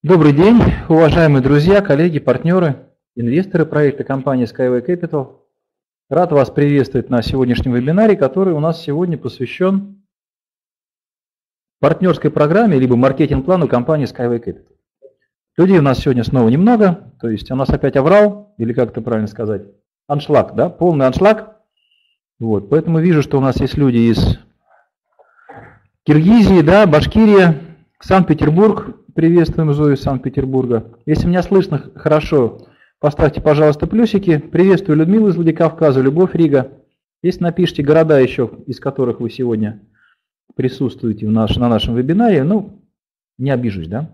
Добрый день, уважаемые друзья, коллеги, партнеры, инвесторы проекта компании Skyway Capital. Рад вас приветствовать на сегодняшнем вебинаре, который у нас сегодня посвящен партнерской программе либо маркетинг-плану компании Skyway Capital. Людей у нас сегодня снова немного, то есть у нас опять аврал, или как это правильно сказать, аншлаг, да, полный аншлаг. Вот, поэтому вижу, что у нас есть люди из Киргизии, да, Башкирия, Санкт-Петербург. Приветствуем Зою из Санкт-Петербурга. Если меня слышно хорошо, поставьте, пожалуйста, плюсики. Приветствую Людмилу из Владикавказа, Любовь, Рига. Если напишите города еще, из которых вы сегодня присутствуете на нашем вебинаре, не обижусь, да?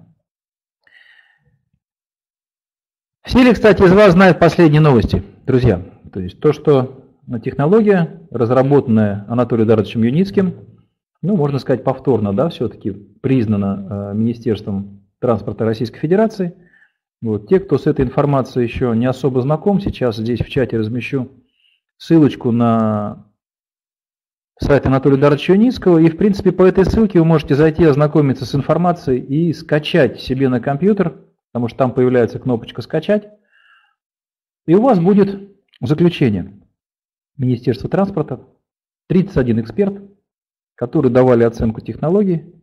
Все ли, кстати, из вас знают последние новости, друзья? То есть то, что технология, разработанная Анатолием Эдуардовичем Юницким, можно сказать, повторно, да, все-таки признана Министерством транспорта Российской Федерации. Вот. Те, кто с этой информацией еще не особо знаком, сейчас здесь в чате размещу ссылочку на сайт Анатолия Эдуардовича Юницкого. И, в принципе, по этой ссылке вы можете зайти, ознакомиться с информацией и скачать себе на компьютер, потому что там появляется кнопочка «Скачать». И у вас будет заключение Министерства транспорта, 31 эксперт, которые давали оценку технологий.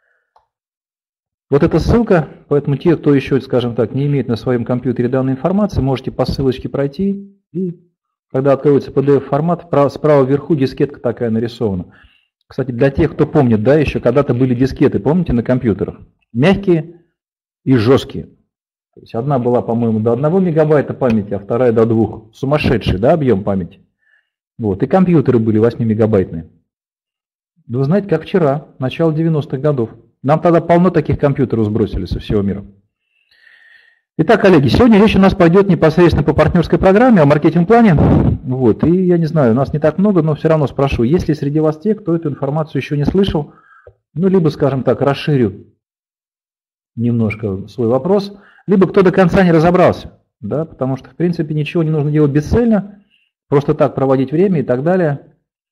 Вот эта ссылка, поэтому те, кто еще, скажем так, не имеет на своем компьютере данной информации, можете по ссылочке пройти, и когда откроется PDF-формат, справа вверху дискетка такая нарисована. Кстати, для тех, кто помнит, да, еще когда-то были дискеты, помните, на компьютерах? Мягкие и жесткие. То есть одна была, по-моему, до 1 мегабайта памяти, а вторая до 2. Сумасшедший, да, объем памяти. Вот, и компьютеры были 8-мегабайтные. Вы знаете, как вчера, начало 90-х годов. Нам тогда полно таких компьютеров сбросили со всего мира. Итак, коллеги, сегодня речь у нас пойдет непосредственно по партнерской программе, о маркетинг-плане. Вот, и я не знаю, у нас не так много, но все равно спрошу, есть ли среди вас те, кто эту информацию еще не слышал, либо, скажем так, расширю немножко свой вопрос, либо кто до конца не разобрался, да, потому что, в принципе, ничего не нужно делать бесцельно, просто так проводить время и так далее.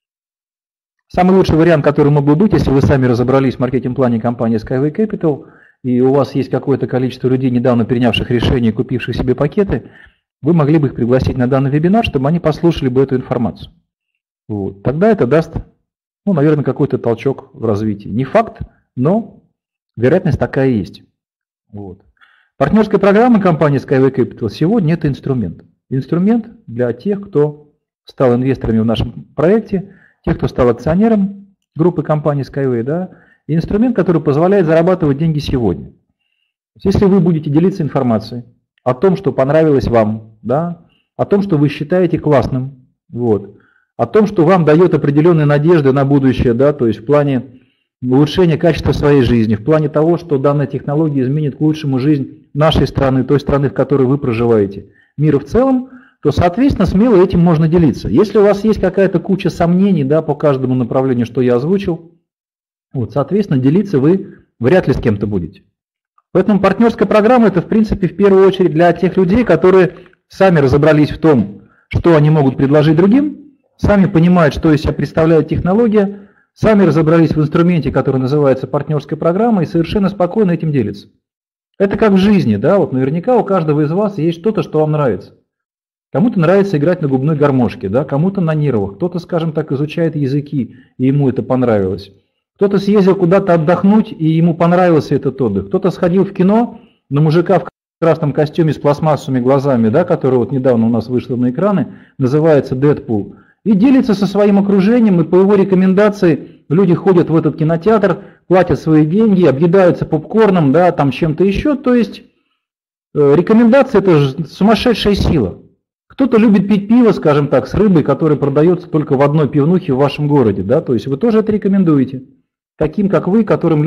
Самый лучший вариант, который мог бы быть, если вы сами разобрались в маркетинг-плане компании Skyway Capital, и у вас есть какое-то количество людей, недавно принявших решение, купивших себе пакеты, вы могли бы их пригласить на данный вебинар, чтобы они послушали бы эту информацию. Вот. Тогда это даст, наверное, какой-то толчок в развитии. Не факт, но вероятность такая есть. Вот. Партнерская программа компании Skyway Capital сегодня – это инструмент. Инструмент для тех, кто стал инвесторами в нашем проекте, тех, кто стал акционером группы компании Skyway, да, и инструмент, который позволяет зарабатывать деньги сегодня. Если вы будете делиться информацией о том, что понравилось вам, да, о том, что вы считаете классным, вот, о том, что вам дает определенные надежды на будущее, да, то есть в плане улучшения качества своей жизни, в плане того, что данная технология изменит к лучшему жизнь нашей страны, той страны, в которой вы проживаете, мира в целом, то, соответственно, смело этим можно делиться. Если у вас есть какая-то куча сомнений, да, по каждому направлению, что я озвучил, соответственно, делиться вы вряд ли с кем-то будете. Поэтому партнерская программа – это, в принципе, в первую очередь для тех людей, которые сами разобрались в том, что они могут предложить другим, сами понимают, что из себя представляет технология, сами разобрались в инструменте, который называется партнерская программа, и совершенно спокойно этим делятся. Это как в жизни, да, наверняка у каждого из вас есть что-то, что вам нравится. Кому-то нравится играть на губной гармошке, да, кому-то на нервах, кто-то, скажем так, изучает языки, и ему это понравилось. Кто-то съездил куда-то отдохнуть, и ему понравился этот отдых. Кто-то сходил в кино на мужика в красном костюме с пластмассовыми глазами, да, который недавно у нас вышел на экраны, называется «Дэдпул», и делится со своим окружением, и по его рекомендации люди ходят в этот кинотеатр, платят свои деньги, объедаются попкорном, да, там чем-то еще. То есть рекомендация – это же сумасшедшая сила. Кто-то любит пить пиво, скажем так, с рыбой, которая продается только в одной пивнухе в вашем городе, да, то есть вы тоже это рекомендуете. Таким, как вы, который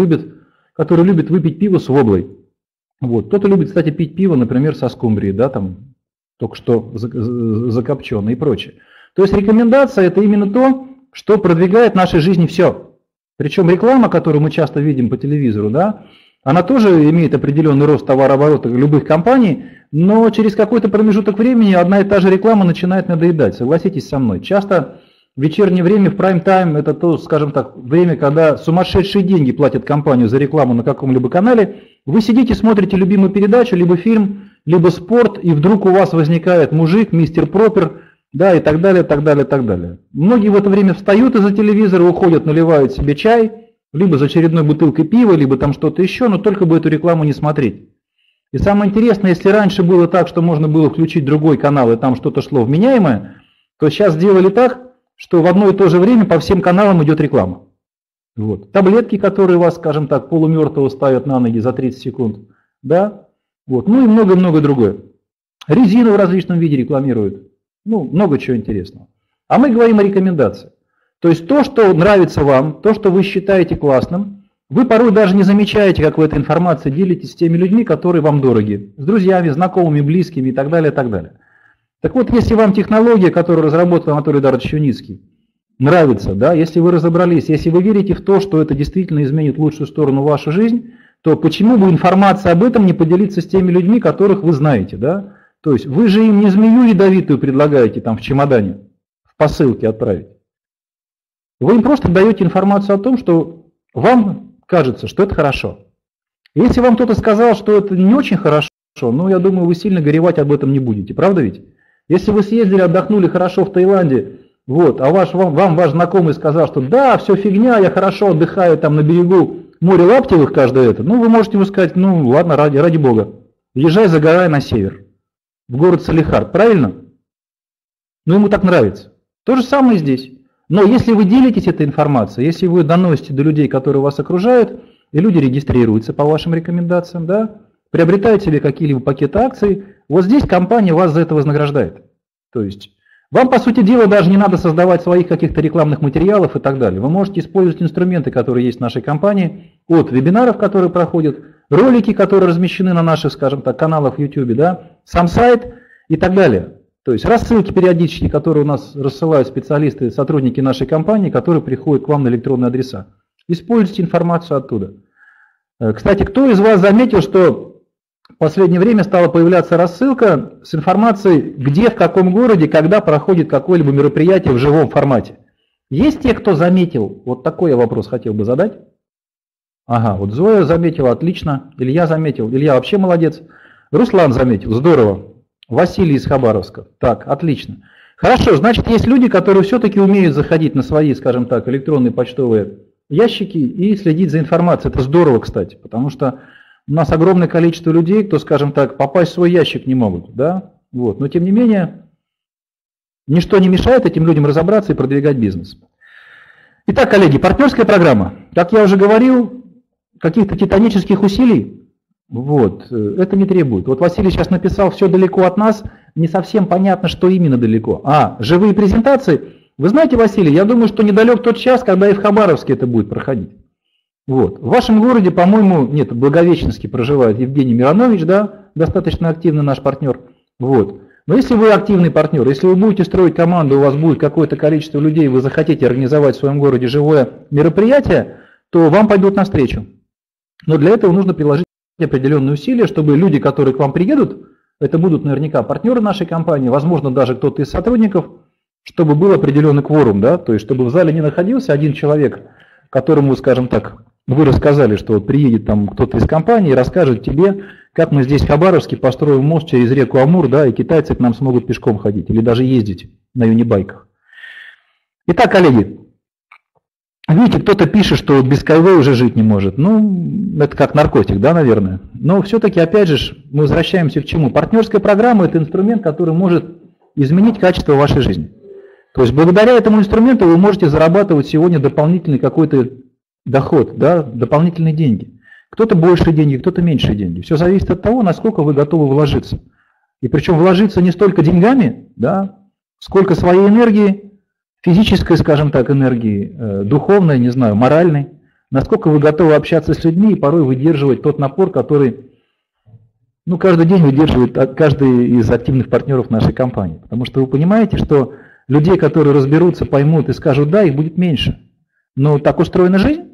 любит выпить пиво с воблой. Вот. Кто-то любит, кстати, пить пиво, например, со скумбрией, да, там, только что закопченное и прочее. То есть рекомендация – это именно то, что продвигает в нашей жизни все. Причем реклама, которую мы часто видим по телевизору, да, она тоже имеет определенный рост товарооборота любых компаний, но через какой-то промежуток времени одна и та же реклама начинает надоедать, согласитесь со мной. Часто в вечернее время, в прайм-тайм, это то, скажем так, время, когда сумасшедшие деньги платят компанию за рекламу на каком-либо канале, Вы сидите, смотрите любимую передачу, либо фильм, либо спорт, и вдруг у вас возникает мужик, мистер Пропер, да, и так далее, так далее, так далее. Многие в это время встают из-за телевизора, уходят, наливают себе чай, либо за очередной бутылкой пива, либо там что-то еще, но только бы эту рекламу не смотреть. И самое интересное, если раньше было так, что можно было включить другой канал, и там что-то шло вменяемое, то сейчас сделали так, что в одно и то же время по всем каналам идет реклама. Вот. Таблетки, которые вас, скажем так, полумертвого ставят на ноги за 30 секунд, да, вот. Ну и много-много другое. Резину в различном виде рекламируют, ну, много чего интересного. А мы говорим о рекомендации. То есть то, что нравится вам, то, что вы считаете классным, вы порой даже не замечаете, как вы этой информацией делитесь с теми людьми, которые вам дороги, с друзьями, знакомыми, близкими и так далее, и так далее. Так вот, если вам технология, которую разработал Анатолий Эдуардович Юницкий, нравится, да, если вы разобрались, если вы верите в то, что это действительно изменит в лучшую сторону вашу жизнь, то почему бы информация об этом не поделиться с теми людьми, которых вы знаете, да? То есть вы же им не змею ядовитую предлагаете там в чемодане, в посылке отправить. Вы им просто даете информацию о том, что вам кажется, что это хорошо. Если вам кто-то сказал, что это не очень хорошо, ну, я думаю, вы сильно горевать об этом не будете, правда ведь? Если вы съездили, отдохнули хорошо в Таиланде, вот, а вам ваш знакомый сказал, что да, все фигня, я хорошо отдыхаю там на берегу моря Лаптевых каждое это, ну, вы можете ему сказать, ну, ладно, ради бога, езжай, загорай на север, в город Салехард, правильно? Ну, ему так нравится. То же самое здесь. Но если вы делитесь этой информацией, если вы доносите до людей, которые вас окружают, и люди регистрируются по вашим рекомендациям, да, приобретают себе какие-либо пакеты акций, вот здесь компания вас за это вознаграждает. То есть вам, по сути дела, даже не надо создавать своих каких-то рекламных материалов и так далее. Вы можете использовать инструменты, которые есть в нашей компании, от вебинаров, которые проходят, ролики, которые размещены на наших, скажем так, каналах в YouTube, да, сам сайт и так далее. То есть рассылки периодические, которые у нас рассылают специалисты, сотрудники нашей компании, которые приходят к вам на электронные адреса. Используйте информацию оттуда. Кстати, кто из вас заметил, что в последнее время стала появляться рассылка с информацией, где, в каком городе, когда проходит какое-либо мероприятие в живом формате? Есть те, кто заметил? Вот такой я вопрос хотел бы задать. Ага, вот Зоя заметила, отлично. Илья заметил. Илья вообще молодец. Руслан заметил, здорово. Василий из Хабаровска. Так, отлично. Хорошо, значит, есть люди, которые все-таки умеют заходить на свои, скажем так, электронные почтовые ящики и следить за информацией. Это здорово, кстати, потому что у нас огромное количество людей, кто, скажем так, попасть в свой ящик не могут, да? Вот. Но тем не менее, ничто не мешает этим людям разобраться и продвигать бизнес. Итак, коллеги, партнерская программа. Как я уже говорил, каких-то титанических усилий вот, это не требует. Вот Василий сейчас написал «все далеко от нас», не совсем понятно, что именно далеко. Живые презентации. Вы знаете, Василий, я думаю, что недалек тот час, когда и в Хабаровске это будет проходить. Вот. В вашем городе, по-моему, нет, в Благовещенске проживает Евгений Миронович, да, достаточно активный наш партнер. Вот. Но если вы активный партнер, если вы будете строить команду, у вас будет какое-то количество людей, вы захотите организовать в своем городе живое мероприятие, то вам пойдут навстречу. Но для этого нужно приложить определенные усилия, чтобы люди, которые к вам приедут, это будут наверняка партнеры нашей компании, возможно, даже кто-то из сотрудников, чтобы был определенный кворум, да, то есть чтобы в зале не находился один человек, которому, скажем так, вы рассказали, что вот приедет там кто-то из компании и расскажет тебе, как мы здесь в Хабаровске построим мост через реку Амур, да, и китайцы к нам смогут пешком ходить или даже ездить на юнибайках. Итак, коллеги, видите, кто-то пишет, что без КВ уже жить не может. Ну, это как наркотик, да, наверное. Но все-таки, опять же, мы возвращаемся к чему? Партнерская программа – это инструмент, который может изменить качество вашей жизни. То есть, благодаря этому инструменту вы можете зарабатывать сегодня дополнительный какой-то доход, да, дополнительные деньги. Кто-то больше деньги, кто-то меньше деньги. Все зависит от того, насколько вы готовы вложиться. И причем вложиться не столько деньгами, да, сколько своей энергией, физической, скажем так, энергии, духовной, не знаю, моральной, насколько вы готовы общаться с людьми и порой выдерживать тот напор, который, ну, каждый день выдерживает каждый из активных партнеров нашей компании. Потому что вы понимаете, что людей, которые разберутся, поймут и скажут «да», их будет меньше. Но так устроена жизнь.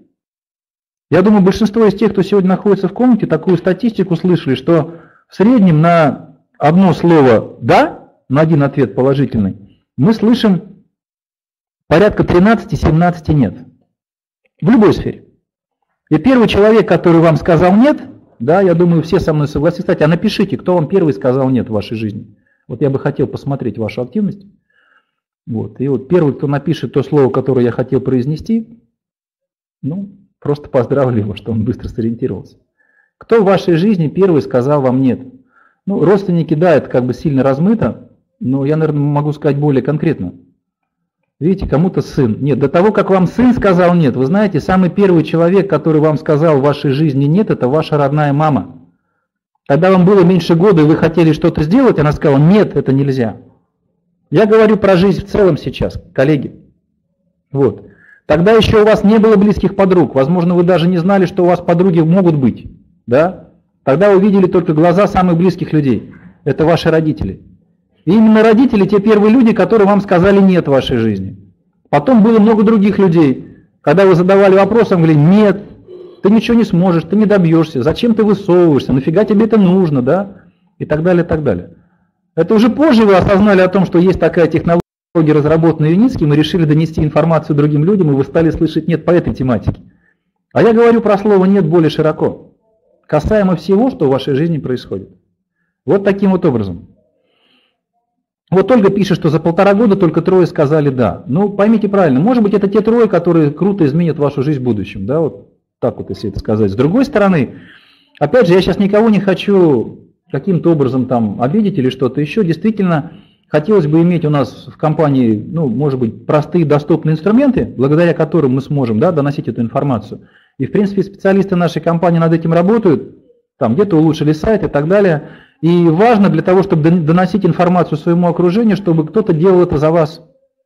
Я думаю, большинство из тех, кто сегодня находится в комнате, такую статистику слышали, что в среднем на одно слово «да», на один ответ положительный, мы слышим порядка 13-17 «нет». В любой сфере. И первый человек, который вам сказал «нет», Да, я думаю, все со мной согласятся. Кстати, а напишите, кто вам первый сказал нет в вашей жизни. Вот я бы хотел посмотреть вашу активность. Вот. И вот первый, кто напишет то слово, которое я хотел произнести, ну, просто поздравлю его, что он быстро сориентировался. Кто в вашей жизни первый сказал вам нет? Ну, родственники, да, это как бы сильно размыто, но я, наверное, могу сказать более конкретно. Видите, кому-то сын. Нет, до того, как вам сын сказал нет, вы знаете, самый первый человек, который вам сказал в вашей жизни нет, это ваша родная мама. Когда вам было меньше года, и вы хотели что-то сделать, она сказала, нет, это нельзя. Я говорю про жизнь в целом сейчас, коллеги. Вот. Тогда еще у вас не было близких подруг. Возможно, вы даже не знали, что у вас подруги могут быть. Да? Тогда вы видели только глаза самых близких людей. Это ваши родители. И именно родители те первые люди, которые вам сказали нет в вашей жизни. Потом было много других людей. Когда вы задавали вопрос, вам говорили, нет, ты ничего не сможешь, ты не добьешься, зачем ты высовываешься, нафига тебе это нужно, да? И так далее, и так далее. Это уже позже вы осознали о том, что есть такая технология, разработанная Юницким, и решили донести информацию другим людям, и вы стали слышать нет по этой тематике. А я говорю про слово нет более широко, касаемо всего, что в вашей жизни происходит. Вот таким вот образом. Вот Ольга пишет, что за 1,5 года только 3 сказали да. Ну, поймите правильно, может быть, это те 3, которые круто изменят вашу жизнь в будущем, да, вот. Так вот, если это сказать. С другой стороны, опять же, я сейчас никого не хочу каким-то образом там обидеть или что-то еще. Действительно, хотелось бы иметь у нас в компании, ну, может быть, простые доступные инструменты, благодаря которым мы сможем, да, доносить эту информацию. И, в принципе, специалисты нашей компании над этим работают, там где-то улучшили сайт и так далее. И важно для того, чтобы доносить информацию своему окружению, чтобы кто-то делал это за вас.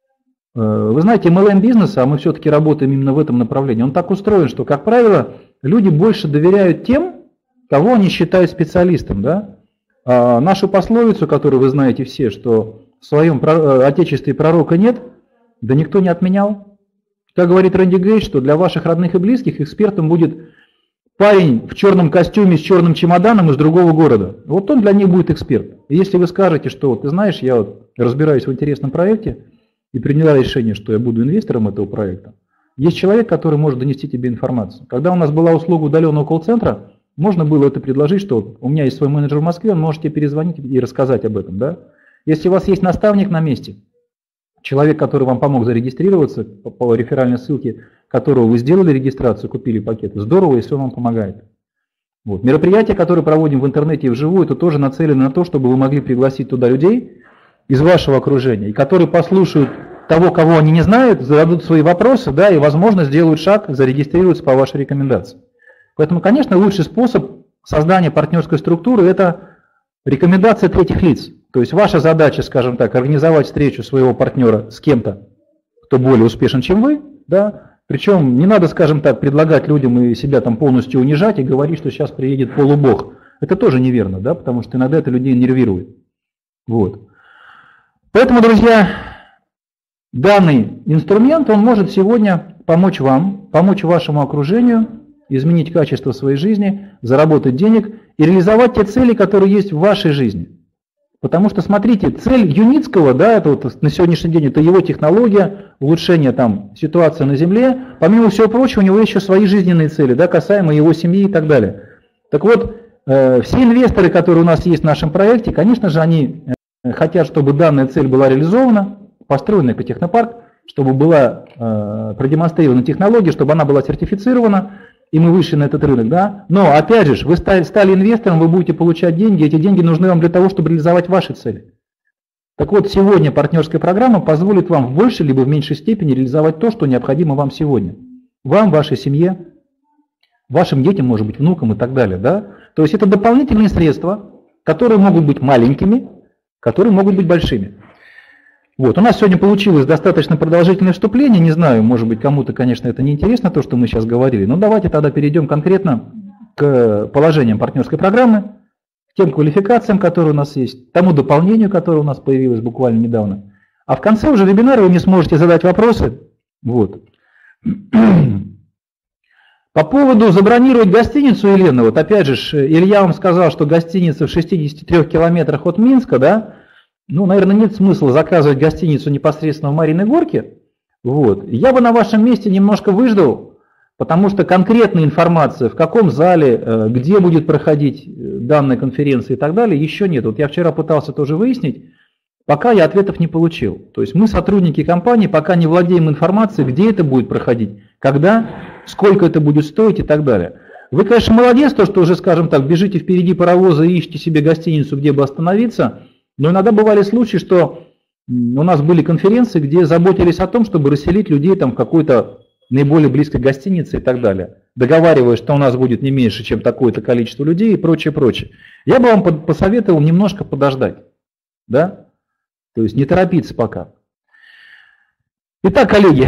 Вы знаете, MLM-бизнес, а мы все-таки работаем именно в этом направлении, он так устроен, что, как правило, люди больше доверяют тем, кого они считают специалистом. Да? А нашу пословицу, которую вы знаете все, что в своем отечестве пророка нет, да никто не отменял. Как говорит Рэнди Гейдж, что для ваших родных и близких экспертом будет парень в черном костюме с черным чемоданом из другого города. Вот он для них будет эксперт. И если вы скажете, что ты знаешь, я вот разбираюсь в интересном проекте, и приняла решение, что я буду инвестором этого проекта, есть человек, который может донести тебе информацию. Когда у нас была услуга удаленного колл-центра, можно было это предложить, что у меня есть свой менеджер в Москве, он может тебе перезвонить и рассказать об этом. Да? Если у вас есть наставник на месте, человек, который вам помог зарегистрироваться по реферальной ссылке, которого вы сделали регистрацию, купили пакет, здорово, если он вам помогает. Вот. Мероприятия, которые проводим в интернете и вживую, это тоже нацелены на то, чтобы вы могли пригласить туда людей из вашего окружения, и которые послушают того, кого они не знают, зададут свои вопросы, да, и, возможно, сделают шаг, зарегистрируются по вашей рекомендации. Поэтому, конечно, лучший способ создания партнерской структуры – это рекомендация третьих лиц. То есть ваша задача, скажем так, организовать встречу своего партнера с кем-то, кто более успешен, чем вы, да, причем не надо, скажем так, предлагать людям и себя там полностью унижать и говорить, что сейчас приедет полубог. Это тоже неверно, да, потому что иногда это людей нервирует. Вот. Поэтому, друзья, данный инструмент, он может сегодня помочь вам, помочь вашему окружению, изменить качество своей жизни, заработать денег и реализовать те цели, которые есть в вашей жизни. Потому что, смотрите, цель Юницкого, да, это вот на сегодняшний день, это его технология, улучшение там ситуации на Земле. Помимо всего прочего, у него еще свои жизненные цели, да, касаемо его семьи и так далее. Так вот, все инвесторы, которые у нас есть в нашем проекте, конечно же, они хотят, чтобы данная цель была реализована, построен экотехнопарк, чтобы была продемонстрирована технология, чтобы она была сертифицирована, и мы вышли на этот рынок. Да? Но, опять же, вы стали инвестором, вы будете получать деньги, эти деньги нужны вам для того, чтобы реализовать ваши цели. Так вот, сегодня партнерская программа позволит вам в большей либо в меньшей степени реализовать то, что необходимо вам сегодня. Вам, вашей семье, вашим детям, может быть, внукам и так далее. Да? То есть это дополнительные средства, которые могут быть маленькими, которые могут быть большими. Вот. У нас сегодня получилось достаточно продолжительное вступление. Не знаю, может быть, кому-то, конечно, это не интересно, то, что мы сейчас говорили. Но давайте тогда перейдем конкретно к положениям партнерской программы, к тем квалификациям, которые у нас есть, тому дополнению, которое у нас появилось буквально недавно. А в конце уже вебинара вы мне сможете задать вопросы. Вот. По поводу забронировать гостиницу, Елена, вот опять же, Илья вам сказал, что гостиница в 63 километрах от Минска, да, ну, наверное, нет смысла заказывать гостиницу непосредственно в Мариной Горке. Вот. Я бы на вашем месте немножко выждал, Потому что конкретная информация, в каком зале, где будет проходить данная конференция и так далее, еще нет. Вот я вчера пытался тоже выяснить, пока я ответов не получил. То есть мы, сотрудники компании, пока не владеем информацией, где это будет проходить, когда, сколько это будет стоить и так далее. Вы, конечно, молодец, то, что уже, скажем так, бежите впереди паровоза и ищите себе гостиницу, где бы остановиться, но иногда бывали случаи, что у нас были конференции, где заботились о том, чтобы расселить людей там в какой-то наиболее близкой гостинице и так далее, договариваясь, что у нас будет не меньше, чем такое-то количество людей и прочее, прочее. Я бы вам посоветовал немножко подождать, да? То есть не торопиться пока. Итак, коллеги,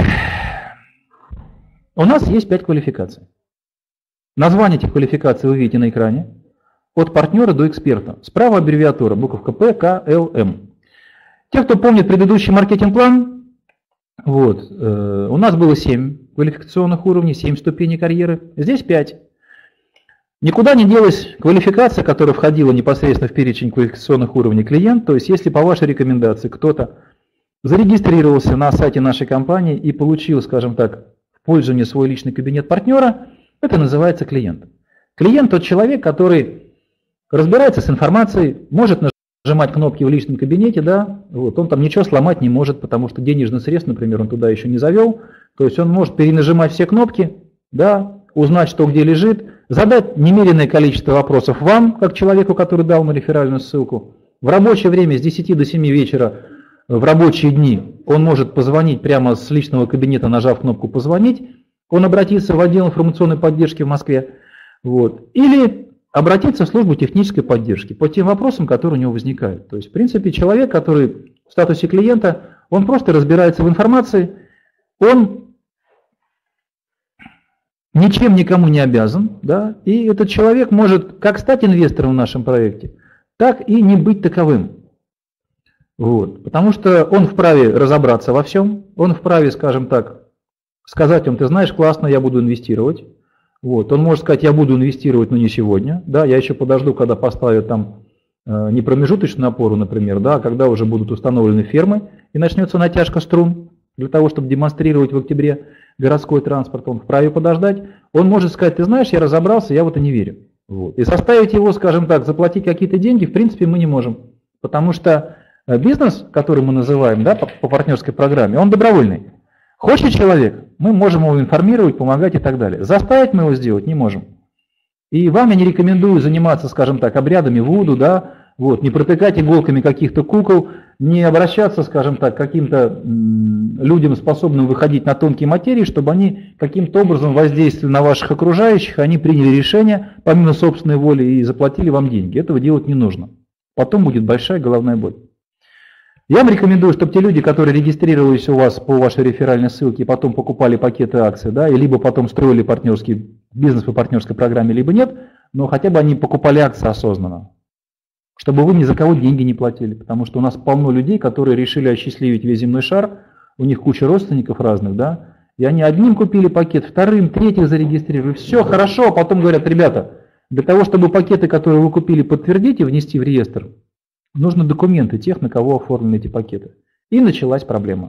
у нас есть 5 квалификаций. Название этих квалификаций вы видите на экране. От партнера до эксперта. Справа аббревиатура, буковка П, К, Л, М. Те, кто помнит предыдущий маркетинг-план, вот, у нас было 7 квалификационных уровней, 7 ступеней карьеры, здесь 5. Никуда не делась квалификация, которая входила непосредственно в перечень квалификационных уровней клиент, то есть если по вашей рекомендации кто-то зарегистрировался на сайте нашей компании и получил, скажем так, в пользование свой личный кабинет партнера, это называется клиент. Клиент тот человек, который разбирается с информацией, может нажимать кнопки в личном кабинете, да, вот, он там ничего сломать не может, потому что денежных средств, например, он туда еще не завел, то есть он может перенажимать все кнопки, да, узнать, что где лежит, задать немеренное количество вопросов вам, как человеку, который дал на реферальную ссылку. В рабочее время с 10 до 7 вечера, в рабочие дни, он может позвонить прямо с личного кабинета, нажав кнопку «Позвонить», он обратится в отдел информационной поддержки в Москве, вот, или обратиться в службу технической поддержки по тем вопросам, которые у него возникают. То есть, в принципе, человек, который в статусе клиента, он просто разбирается в информации, он ничем никому не обязан, да, и этот человек может как стать инвестором в нашем проекте, так и не быть таковым. Вот, потому что он вправе разобраться во всем, он вправе, скажем так, сказать вам: ты знаешь, классно, я буду инвестировать. Вот, он может сказать: я буду инвестировать, но не сегодня, да, я еще подожду, когда поставят там не промежуточную опору, например, да, а когда уже будут установлены фермы и начнется натяжка струн для того, чтобы демонстрировать в октябре городской транспорт, он вправе подождать. Он может сказать: ты знаешь, я разобрался, я в это не верю. Вот. И заставить его, скажем так, заплатить какие-то деньги, в принципе, мы не можем, потому что бизнес, который мы называем, да, по партнерской программе, он добровольный. Хочет человек, мы можем его информировать, помогать и так далее. Заставить мы его сделать не можем. И вам я не рекомендую заниматься, скажем так, обрядами вуду, да, вот, не протыкать иголками каких-то кукол, не обращаться, скажем так, к каким-то людям, способным выходить на тонкие материи, чтобы они каким-то образом воздействовали на ваших окружающих, они приняли решение помимо собственной воли и заплатили вам деньги. Этого делать не нужно. Потом будет большая головная боль. Я вам рекомендую, чтобы те люди, которые регистрировались у вас по вашей реферальной ссылке и потом покупали пакеты акций, да, и либо потом строили партнерский бизнес по партнерской программе, либо нет, но хотя бы они покупали акции осознанно, чтобы вы ни за кого деньги не платили, потому что у нас полно людей, которые решили осчастливить весь земной шар, у них куча родственников разных, да, и они одним купили пакет, вторым, третьих зарегистрировали, все хорошо, а потом говорят: ребята, для того, чтобы пакеты, которые вы купили, подтвердить и внести в реестр, нужны документы тех, на кого оформлены эти пакеты. И началась проблема.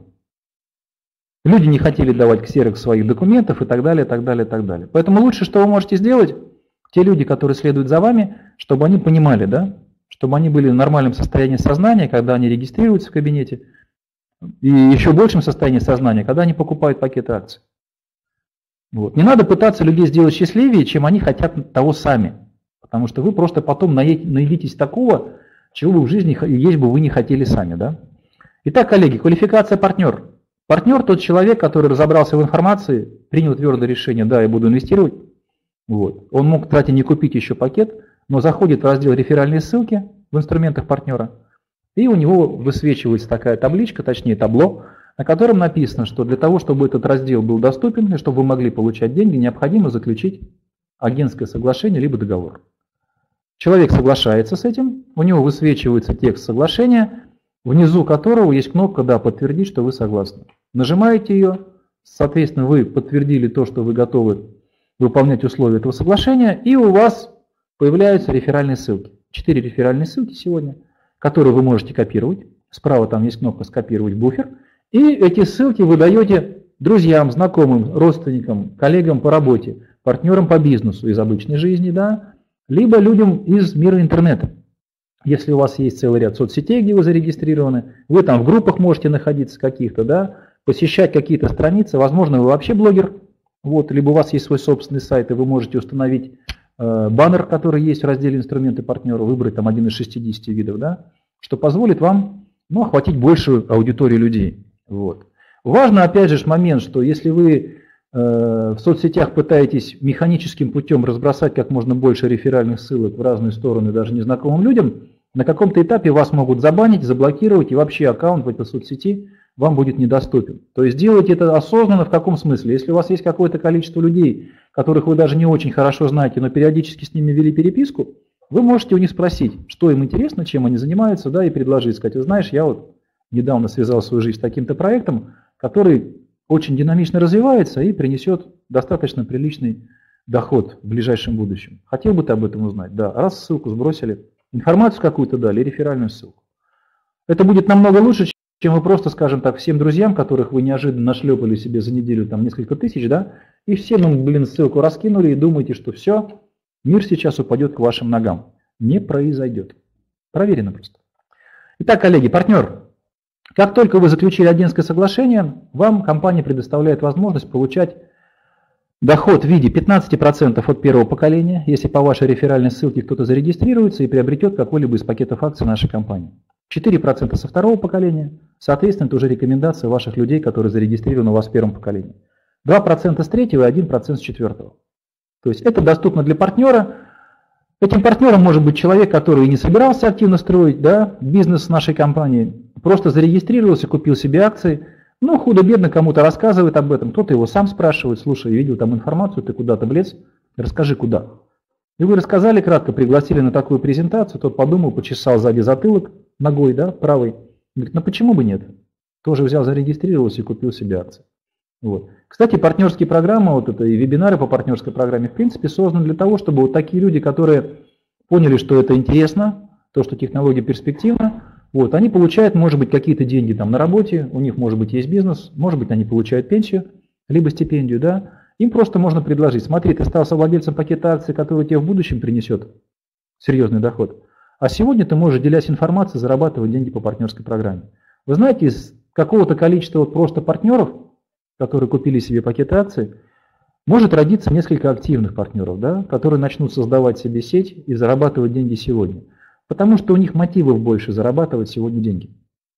Люди не хотели давать ксерокс своих документов и так далее, так далее, так далее. Поэтому лучше, что вы можете сделать, те люди, которые следуют за вами, чтобы они понимали, да, чтобы они были в нормальном состоянии сознания, когда они регистрируются в кабинете, и еще большем состоянии сознания, когда они покупают пакеты акций. Вот. Не надо пытаться людей сделать счастливее, чем они хотят того сами. Потому что вы просто потом наедитесь такого, чего бы в жизни есть бы вы не хотели сами. Да? Итак, коллеги, квалификация партнер. Партнер тот человек, который разобрался в информации, принял твердое решение: да, я буду инвестировать. Вот. Он мог, кстати, не купить еще пакет, но заходит в раздел реферальные ссылки в инструментах партнера, и у него высвечивается такая табличка, точнее табло, на котором написано, что для того, чтобы этот раздел был доступен, и чтобы вы могли получать деньги, необходимо заключить агентское соглашение либо договор. Человек соглашается с этим, у него высвечивается текст соглашения, внизу которого есть кнопка «Да, подтвердить, что вы согласны». Нажимаете ее, соответственно, вы подтвердили то, что вы готовы выполнять условия этого соглашения, и у вас появляются реферальные ссылки. 4 реферальные ссылки сегодня, которые вы можете копировать. Справа там есть кнопка «Скопировать буфер». И эти ссылки вы даете друзьям, знакомым, родственникам, коллегам по работе, партнерам по бизнесу из обычной жизни, да, либо людям из мира интернета. Если у вас есть целый ряд соцсетей, где вы зарегистрированы, вы там в группах можете находиться каких-то, да, посещать какие-то страницы, возможно, вы вообще блогер, вот, либо у вас есть свой собственный сайт, и вы можете установить баннер, который есть в разделе «Инструменты партнера», выбрать там один из 60 видов, да, что позволит вам, ну, охватить большую аудиторию людей. Вот. Важно, опять же, момент, что если вы в соцсетях пытаетесь механическим путем разбросать как можно больше реферальных ссылок в разные стороны даже незнакомым людям, на каком-то этапе вас могут забанить, заблокировать, и вообще аккаунт в этой соцсети вам будет недоступен. То есть делайте это осознанно в каком смысле? Если у вас есть какое-то количество людей, которых вы даже не очень хорошо знаете, но периодически с ними вели переписку, вы можете у них спросить, что им интересно, чем они занимаются, да, и предложить, сказать, знаешь, я вот недавно связал свою жизнь с таким-то проектом, который очень динамично развивается и принесет достаточно приличный доход в ближайшем будущем. Хотел бы ты об этом узнать? Да. Раз ссылку сбросили, информацию какую-то дали, реферальную ссылку. Это будет намного лучше, чем вы просто, скажем так, всем друзьям, которых вы неожиданно нашлепали себе за неделю там несколько тысяч, да, и всем им, ссылку раскинули и думаете, что все, мир сейчас упадет к вашим ногам. Не произойдет. Проверено просто. Итак, коллеги, партнер. Как только вы заключили агентское соглашение, вам компания предоставляет возможность получать доход в виде 15% от первого поколения, если по вашей реферальной ссылке кто-то зарегистрируется и приобретет какой-либо из пакетов акций нашей компании. 4% со второго поколения, соответственно, это уже рекомендация ваших людей, которые зарегистрированы у вас в первом поколении. 2% с третьего и 1% с четвертого. То есть это доступно для партнера. Этим партнером может быть человек, который не собирался активно строить, да, бизнес с нашей компанией, просто зарегистрировался, купил себе акции, ну, худо-бедно кому-то рассказывает об этом, кто-то его сам спрашивает, слушай, видел там информацию, ты куда-то влез, расскажи куда. И вы рассказали кратко, пригласили на такую презентацию, тот подумал, почесал сзади затылок ногой, да, правой, говорит, ну почему бы нет? Тоже взял, зарегистрировался и купил себе акции. Вот. Кстати, партнерские программы, вот это и вебинары по партнерской программе, в принципе, созданы для того, чтобы вот такие люди, которые поняли, что это интересно, то, что технология перспективна, вот, они получают, может быть, какие-то деньги там на работе, у них, может быть, есть бизнес, может быть, они получают пенсию, либо стипендию, да, им просто можно предложить, смотри, ты стал совладельцем пакета акций, который тебе в будущем принесет серьезный доход, а сегодня ты можешь, делясь информацией, зарабатывать деньги по партнерской программе. Вы знаете, из какого-то количества вот просто партнеров, которые купили себе пакеты акций, может родиться несколько активных партнеров, да, которые начнут создавать себе сеть и зарабатывать деньги сегодня. Потому что у них мотивов больше зарабатывать сегодня деньги.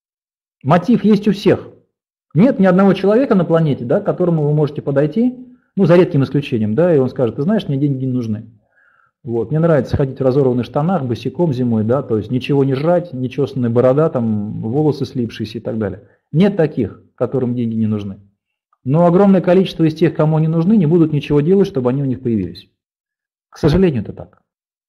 Мотив есть у всех. Нет ни одного человека на планете, да, к которому вы можете подойти, ну, за редким исключением, да, и он скажет, ты знаешь, мне деньги не нужны. Вот, мне нравится ходить в разорванных штанах, босиком зимой, да, то есть ничего не жрать, нечесанная борода, там, волосы слипшиеся и так далее. Нет таких, которым деньги не нужны. Но огромное количество из тех, кому они нужны, не будут ничего делать, чтобы они у них появились. К сожалению, это так.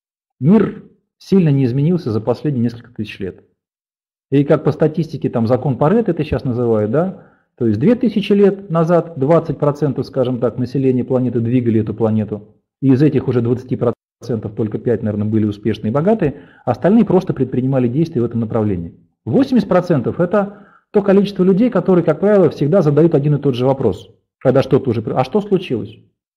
Мир сильно не изменился за последние несколько тысяч лет. И как по статистике, там закон Парето это сейчас называют, да, то есть 2000 лет назад 20%, скажем так, населения планеты двигали эту планету, и из этих уже 20% только 5, наверное, были успешные и богатые, а остальные просто предпринимали действия в этом направлении. 80% это то количество людей, которые, как правило, всегда задают один и тот же вопрос, когда что-то уже... А что случилось?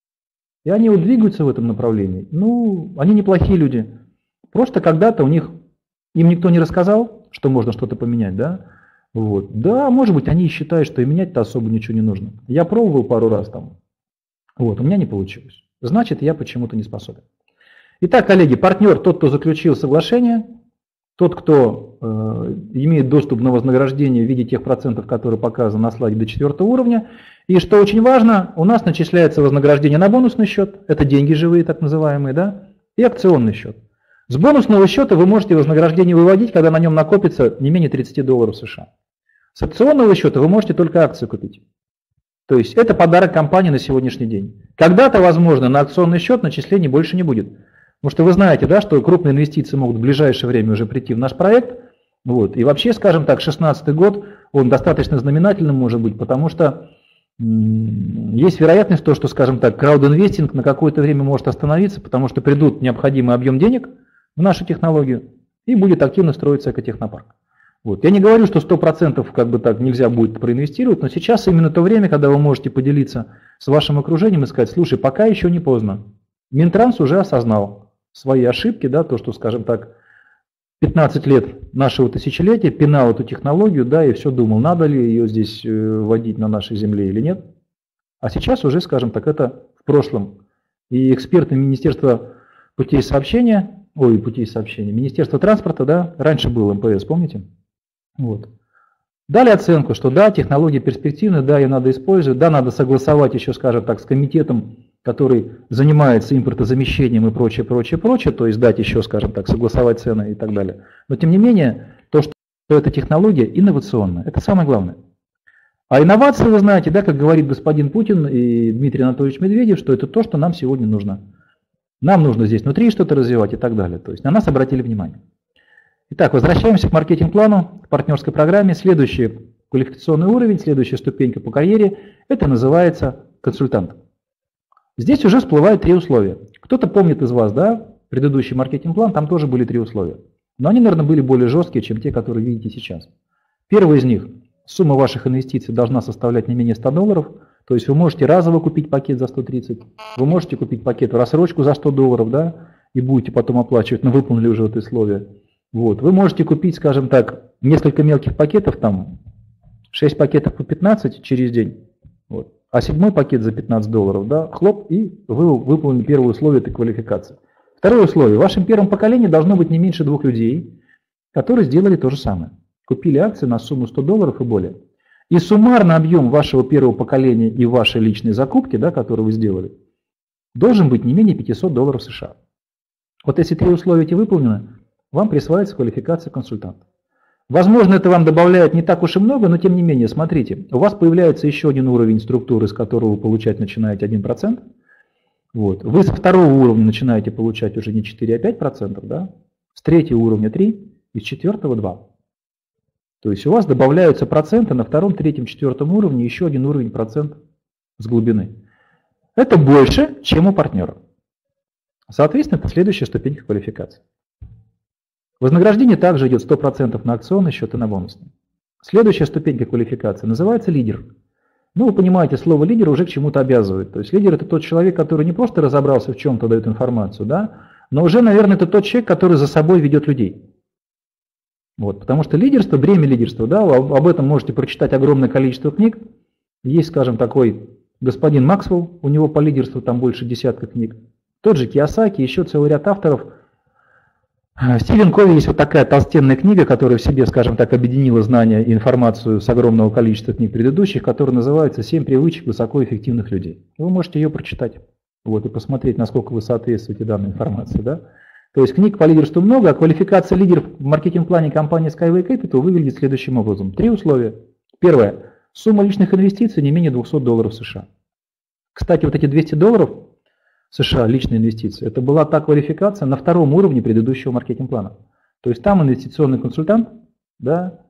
И они вот двигаются в этом направлении. Ну, они неплохие люди. Просто когда-то им никто не рассказал, что можно что-то поменять, да? Вот. Да, может быть, они считают, что и менять-то особо ничего не нужно. Я пробовал пару раз там. Вот, у меня не получилось. Значит, я почему-то не способен. Итак, коллеги, партнер, тот, кто заключил соглашение, тот, кто имеет доступ на вознаграждение в виде тех процентов, которые показаны на слайде до 4 уровня. И что очень важно, у нас начисляется вознаграждение на бонусный счет, это деньги живые, так называемые, да, и акционный счет. С бонусного счета вы можете вознаграждение выводить, когда на нем накопится не менее $30 США. С акционного счета вы можете только акцию купить. То есть это подарок компании на сегодняшний день. Когда-то, возможно, на акционный счет начислений больше не будет. Потому что вы знаете, да, что крупные инвестиции могут в ближайшее время уже прийти в наш проект. Вот. И вообще, скажем так, 2016 год, он достаточно знаменательным может быть, потому что есть вероятность того, что, скажем так, краудинвестинг на какое-то время может остановиться, потому что придут необходимый объем денег в нашу технологию и будет активно строиться экотехнопарк. Вот. Я не говорю, что 100% как бы так нельзя будет проинвестировать, но сейчас именно то время, когда вы можете поделиться с вашим окружением и сказать, слушай, пока еще не поздно. Минтранс уже осознал свои ошибки, да, то, что, скажем так, 15 лет нашего тысячелетия пинал эту технологию, да, и все думал, надо ли ее здесь вводить на нашей земле или нет. А сейчас уже, скажем так, это в прошлом. И эксперты Министерства путей сообщения, Министерства транспорта, да, раньше был МПС, помните? Вот. Дали оценку, что да, технология перспективная, да, ее надо использовать, да, надо согласовать еще, скажем так, с комитетом, который занимается импортозамещением и прочее, прочее, прочее, то есть дать еще, скажем так, согласовать цены и так далее. Но тем не менее, то, что эта технология инновационная, это самое главное. А инновации, вы знаете, да, как говорит господин Путин и Дмитрий Анатольевич Медведев, что это то, что нам сегодня нужно. Нам нужно здесь внутри что-то развивать и так далее. То есть на нас обратили внимание. Итак, возвращаемся к маркетинг-плану, к партнерской программе. Следующий квалификационный уровень, следующая ступенька по карьере, это называется консультант. Здесь уже всплывают 3 условия. Кто-то помнит из вас, да, предыдущий маркетинг-план, там тоже были 3 условия. Но они, наверное, были более жесткие, чем те, которые видите сейчас. Первый из них, сумма ваших инвестиций должна составлять не менее $100, то есть вы можете разово купить пакет за 130, вы можете купить пакет в рассрочку за $100, да, и будете потом оплачивать, но выполнили уже это условие. Вот. Вы можете купить, скажем так, несколько мелких пакетов, там 6 пакетов по 15 через день, вот. А 7-й пакет за $15, да, хлоп, и вы выполнили первое условие этой квалификации. Второе условие. В вашем первом поколении должно быть не меньше 2 людей, которые сделали то же самое. Купили акции на сумму $100 и более. И суммарный объем вашего первого поколения и вашей личной закупки, да, которую вы сделали, должен быть не менее $500 США. Вот если 3 условия эти выполнены, вам присваивается квалификация консультанта. Возможно, это вам добавляет не так уж и много, но тем не менее, смотрите, у вас появляется еще один уровень структуры, с которого вы получать начинаете 1%. Вот. Вы со второго уровня начинаете получать уже не 4, а 5%, да? С третьего уровня 3 и с четвертого 2. То есть у вас добавляются проценты на втором, третьем, четвертом уровне, еще один уровень процент с глубины. Это больше, чем у партнера. Соответственно, это следующая ступенька квалификации. Вознаграждение также идет 100% на акционный счет и на бонусный. Следующая ступенька квалификации называется лидер. Ну, вы понимаете, слово лидер уже к чему-то обязывает. То есть лидер – это тот человек, который не просто разобрался в чем-то, дает информацию, да, но уже, наверное, это тот человек, который за собой ведет людей. Вот, потому что лидерство, бремя лидерства, да, об этом можете прочитать огромное количество книг. Есть, скажем, такой господин Максвелл, у него по лидерству там больше десятка книг. Тот же Кийосаки, еще целый ряд авторов. Стивен Кови есть вот такая толстенная книга, которая в себе, скажем так, объединила знания и информацию с огромного количества книг предыдущих, которая называется «7 привычек высокоэффективных людей». Вы можете ее прочитать вот, и посмотреть, насколько вы соответствуете данной информации. Да? То есть книг по лидерству много, а квалификация лидеров в маркетинг-плане компании Skyway Capital выглядит следующим образом. 3 условия. Первое. Сумма личных инвестиций не менее $200 США. Кстати, вот эти $200 США, личные инвестиции, это была та квалификация на втором уровне предыдущего маркетинг-плана. То есть там инвестиционный консультант, да,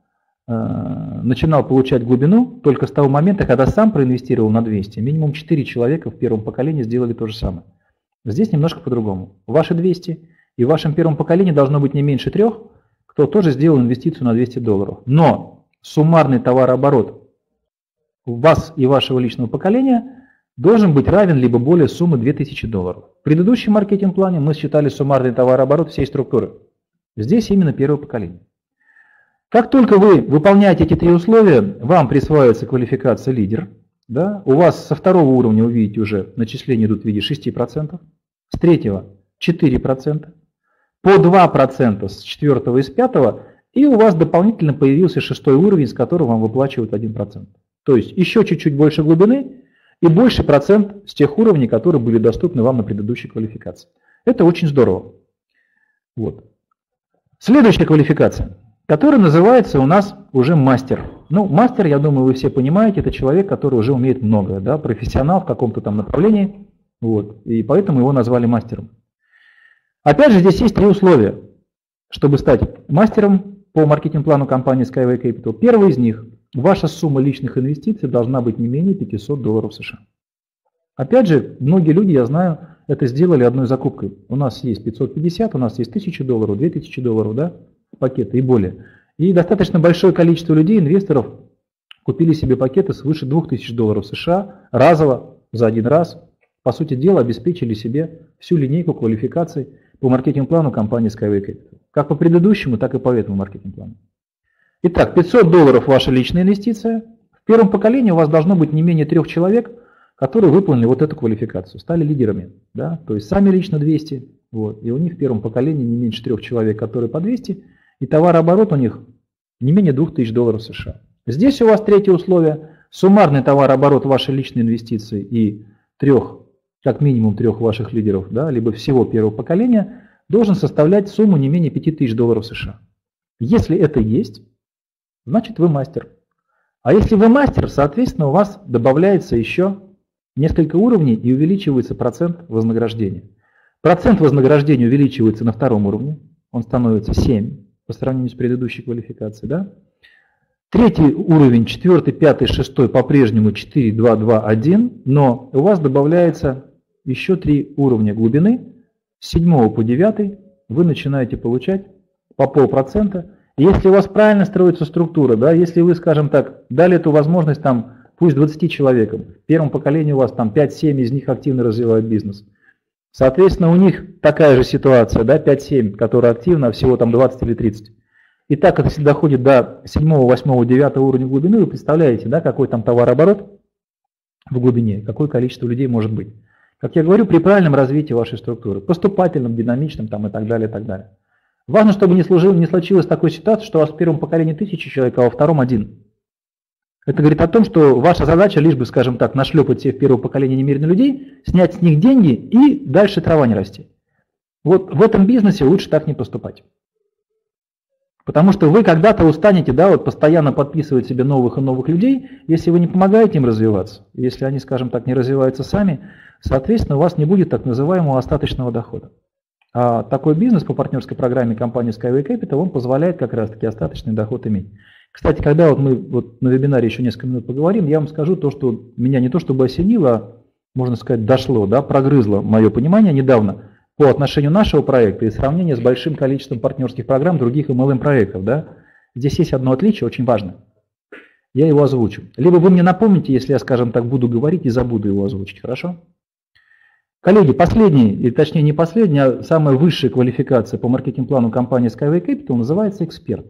начинал получать глубину только с того момента, когда сам проинвестировал на 200. Минимум 4 человека в первом поколении сделали то же самое. Здесь немножко по-другому. Ваши 200 и в вашем первом поколении должно быть не меньше 3, кто тоже сделал инвестицию на $200. Но суммарный товарооборот вас и вашего личного поколения должен быть равен либо более суммы $2000. В предыдущем маркетинг-плане мы считали суммарный товарооборот всей структуры. Здесь именно первое поколение. Как только вы выполняете эти 3 условия, вам присваивается квалификация лидер. Да? У вас со второго уровня, вы видите, уже начисления идут в виде 6%, с третьего 4%, по 2% с четвертого и с пятого, и у вас дополнительно появился 6-й уровень, с которого вам выплачивают 1%. То есть еще чуть-чуть больше глубины, и больше процент с тех уровней, которые были доступны вам на предыдущей квалификации. Это очень здорово. Вот. Следующая квалификация, которая называется у нас уже мастер. Ну, мастер, я думаю, вы все понимаете, это человек, который уже умеет многое, да, профессионал в каком-то там направлении, вот, и поэтому его назвали мастером. Опять же, здесь есть 3 условия, чтобы стать мастером по маркетинг-плану компании Skyway Capital. Первый из них – ваша сумма личных инвестиций должна быть не менее $500 США. Опять же, многие люди, я знаю, это сделали одной закупкой. У нас есть 550, у нас есть $1000, $2000, да, пакеты и более. И достаточно большое количество людей, инвесторов, купили себе пакеты свыше $2000 США разово, за один раз. По сути дела, обеспечили себе всю линейку квалификаций по маркетинг-плану компании Skyway Capital. Как по предыдущему, так и по этому маркетинг-плану. Итак, $500 ваша личная инвестиция. В первом поколении у вас должно быть не менее 3 человек, которые выполнили вот эту квалификацию, стали лидерами. Да? То есть сами лично 200, вот, и у них в первом поколении не меньше 3 человек, которые по 200, и товарооборот у них не менее $2000 США. Здесь у вас третье условие. Суммарный товарооборот вашей личной инвестиции и как минимум 3 ваших лидеров, да, либо всего первого поколения, должен составлять сумму не менее $5000 США. Если это есть, значит вы мастер. А если вы мастер, соответственно, у вас добавляется еще несколько уровней и увеличивается процент вознаграждения. Процент вознаграждения увеличивается на 2-м уровне, он становится 7 по сравнению с предыдущей квалификацией. Да? 3-й уровень, 4-й, 5-й, 6-й по-прежнему 4, 2, 2, 1, но у вас добавляется еще 3 уровня глубины. С 7 по 9 вы начинаете получать по 0,5%. Если у вас правильно строится структура, да, если вы, скажем так, дали эту возможность там, пусть 20 человекам, в первом поколении у вас там 5-7 из них активно развивают бизнес. Соответственно, у них такая же ситуация, да, 5-7, которая активна, а всего там 20 или 30. И так как если доходит до 7, 8, 9 уровня глубины, вы представляете, да, какой там товарооборот в глубине, какое количество людей может быть. Как я говорю, при правильном развитии вашей структуры, поступательном, динамичном там, и так далее, и так далее. Важно, чтобы не случилось такой ситуации, что у вас в первом поколении 1000 человек, а во втором 1. Это говорит о том, что ваша задача лишь бы, скажем так, нашлепать себе в первое поколение немерено людей, снять с них деньги и дальше трава не расти. Вот в этом бизнесе лучше так не поступать. Потому что вы когда-то устанете, да, вот постоянно подписывать себе новых и новых людей, если вы не помогаете им развиваться, если они, скажем так, не развиваются сами, соответственно, у вас не будет так называемого остаточного дохода. А такой бизнес по партнерской программе компании Skyway Capital, он позволяет как раз-таки остаточный доход иметь. Кстати, когда вот мы на вебинаре еще несколько минут поговорим, я вам скажу то, что меня не то чтобы осенило, а, можно сказать, дошло, да, прогрызло мое понимание недавно по отношению нашего проекта и сравнение с большим количеством партнерских программ других MLM-проектов. Да. Здесь есть одно отличие, очень важное. Я его озвучу. Либо вы мне напомните, если я, скажем так, буду говорить и забуду его озвучить, хорошо? Коллеги, последний, или точнее не последний, а самая высшая квалификация по маркетинг-плану компании Skyway Capital называется эксперт.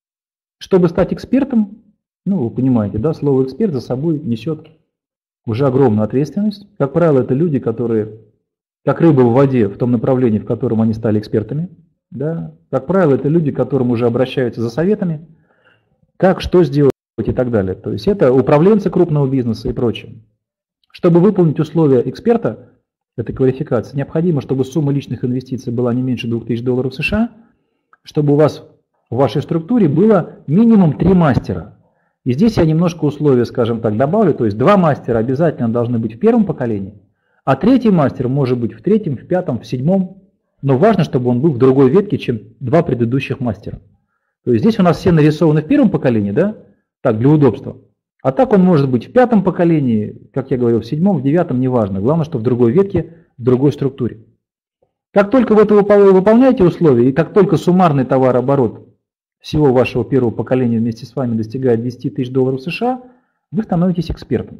Чтобы стать экспертом, ну вы понимаете, да, слово эксперт за собой несет уже огромную ответственность. Как правило, это люди, которые, как рыба в воде, в том направлении, в котором они стали экспертами. Да. Как правило, это люди, к которым уже обращаются за советами, как, что сделать и так далее. То есть это управленцы крупного бизнеса и прочее. Чтобы выполнить условия эксперта, этой квалификации, необходимо, чтобы сумма личных инвестиций была не меньше $2000 США, чтобы у вас в вашей структуре было минимум 3 мастера. И здесь я немножко условия, скажем так, добавлю, то есть 2 мастера обязательно должны быть в первом поколении, а 3-й мастер может быть в 3-м, в 5-м, в 7-м, но важно, чтобы он был в другой ветке, чем 2 предыдущих мастера. То есть здесь у нас все нарисованы в первом поколении, да, так, для удобства. А так он может быть в 5-м поколении, как я говорил, в 7-м, в 9-м, неважно. Главное, что в другой ветке, в другой структуре. Как только вы это выполняете условия, и как только суммарный товарооборот всего вашего первого поколения вместе с вами достигает $10 000 США, вы становитесь экспертом.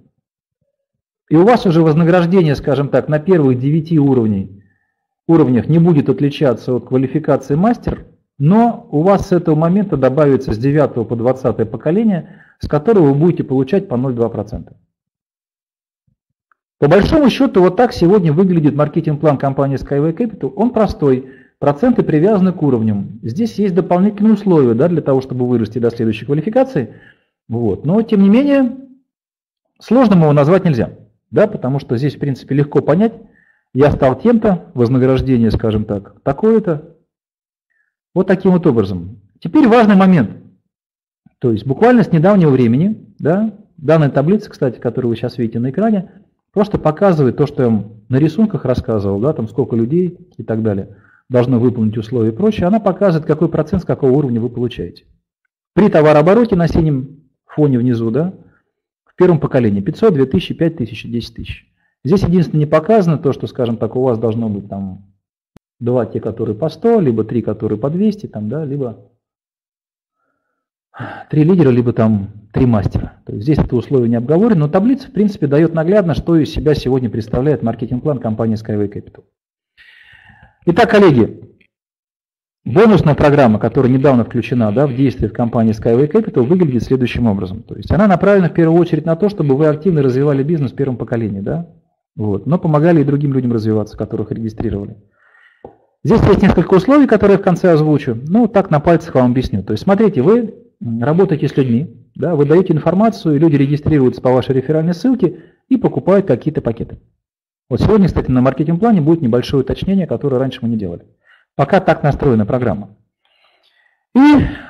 И у вас уже вознаграждение, скажем так, на первых 9 уровнях не будет отличаться от квалификации мастер, но у вас с этого момента добавится с 9 по 20 поколение, с которого вы будете получать по 0,2%. По большому счету, вот так сегодня выглядит маркетинг-план компании Skyway Capital. Он простой, проценты привязаны к уровням. Здесь есть дополнительные условия, да, для того, чтобы вырасти до следующей квалификации. Вот. Но, тем не менее, сложным его назвать нельзя, да, потому что здесь, в принципе, легко понять. Я стал тем-то, вознаграждение, скажем так, такое-то. Вот таким вот образом. Теперь важный момент. То есть буквально с недавнего времени, да, данная таблица, кстати, которую вы сейчас видите на экране, просто показывает то, что я вам на рисунках рассказывал, да, там сколько людей и так далее должны выполнить условия и прочее. Она показывает, какой процент с какого уровня вы получаете. При товарообороте на синем фоне внизу, да, в первом поколении 500, 2000, 5000, 10 тысяч. Здесь единственное не показано то, что, скажем так, у вас должно быть там 2 те, которые по 100, либо 3, которые по 200, там, да, либо 3 лидера, либо там 3 мастера. То есть здесь это условие не обговорено, но таблица, в принципе, дает наглядно, что из себя сегодня представляет маркетинг-план компании Skyway Capital. Итак, коллеги, бонусная программа, которая недавно включена в действие в компании Skyway Capital, выглядит следующим образом. То есть она направлена в первую очередь на то, чтобы вы активно развивали бизнес в первом поколении, но помогали и другим людям развиваться, которых регистрировали. Здесь есть несколько условий, которые я в конце озвучу. Так на пальцах вам объясню. То есть смотрите, вы работаете с людьми, вы даете информацию, и люди регистрируются по вашей реферальной ссылке и покупают какие-то пакеты. Вот сегодня, кстати, на маркетинг-плане будет небольшое уточнение, которое раньше мы не делали. Пока так настроена программа. И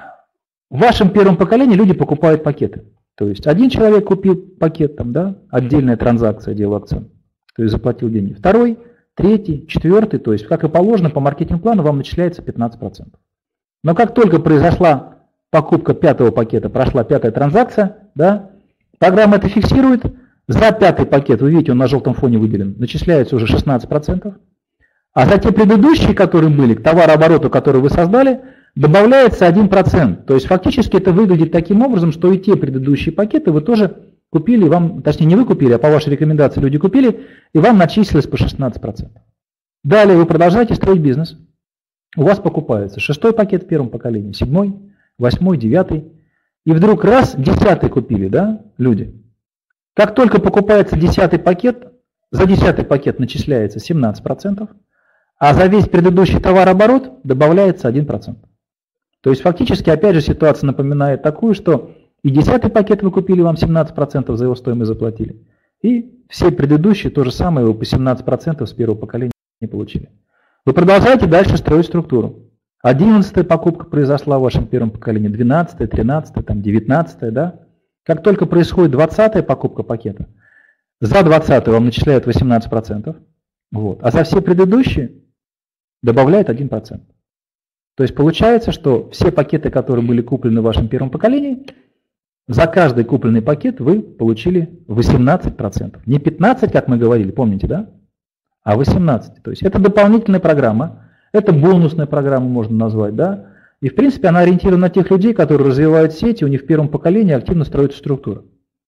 в вашем первом поколении люди покупают пакеты. То есть один человек купил пакет, отдельная транзакция, делал акцент, то есть заплатил деньги. Второй, третий, четвертый, то есть как и положено по маркетинг-плану вам начисляется 15%. Но как только произошла покупка 5-го пакета, прошла 5-я транзакция, программа это фиксирует, за 5-й пакет, вы видите, он на желтом фоне выделен, начисляется уже 16%, а за те предыдущие, которые были, к товарообороту, который вы создали, добавляется 1%. То есть фактически это выглядит таким образом, что и те предыдущие пакеты вы тоже купили, точнее не вы купили, а по вашей рекомендации люди купили, и вам начислилось по 16%. Далее вы продолжаете строить бизнес, у вас покупается 6-й пакет в первом поколении, 7-й, 8-й, 9-й, и вдруг раз, 10-й купили, люди. Как только покупается 10-й пакет, за 10-й пакет начисляется 17%, а за весь предыдущий товарооборот добавляется 1%. То есть фактически, опять же, ситуация напоминает такую, что и 10-й пакет вы купили, вам 17% за его стоимость заплатили, и все предыдущие то же самое, вы по 17% с первого поколения не получили. Вы продолжаете дальше строить структуру. 11-я покупка произошла в вашем первом поколении, 12-я, 13-я, 19-я, Как только происходит 20-я покупка пакета, за 20-ю вам начисляют 18%, а за все предыдущие добавляют 1%. То есть получается, что все пакеты, которые были куплены в вашем первом поколении, за каждый купленный пакет вы получили 18%. Не 15%, как мы говорили, помните, а 18%. То есть это дополнительная программа. Это бонусная программа, можно назвать, И, в принципе, она ориентирована на тех людей, которые развивают сети, у них в первом поколении активно строится структура.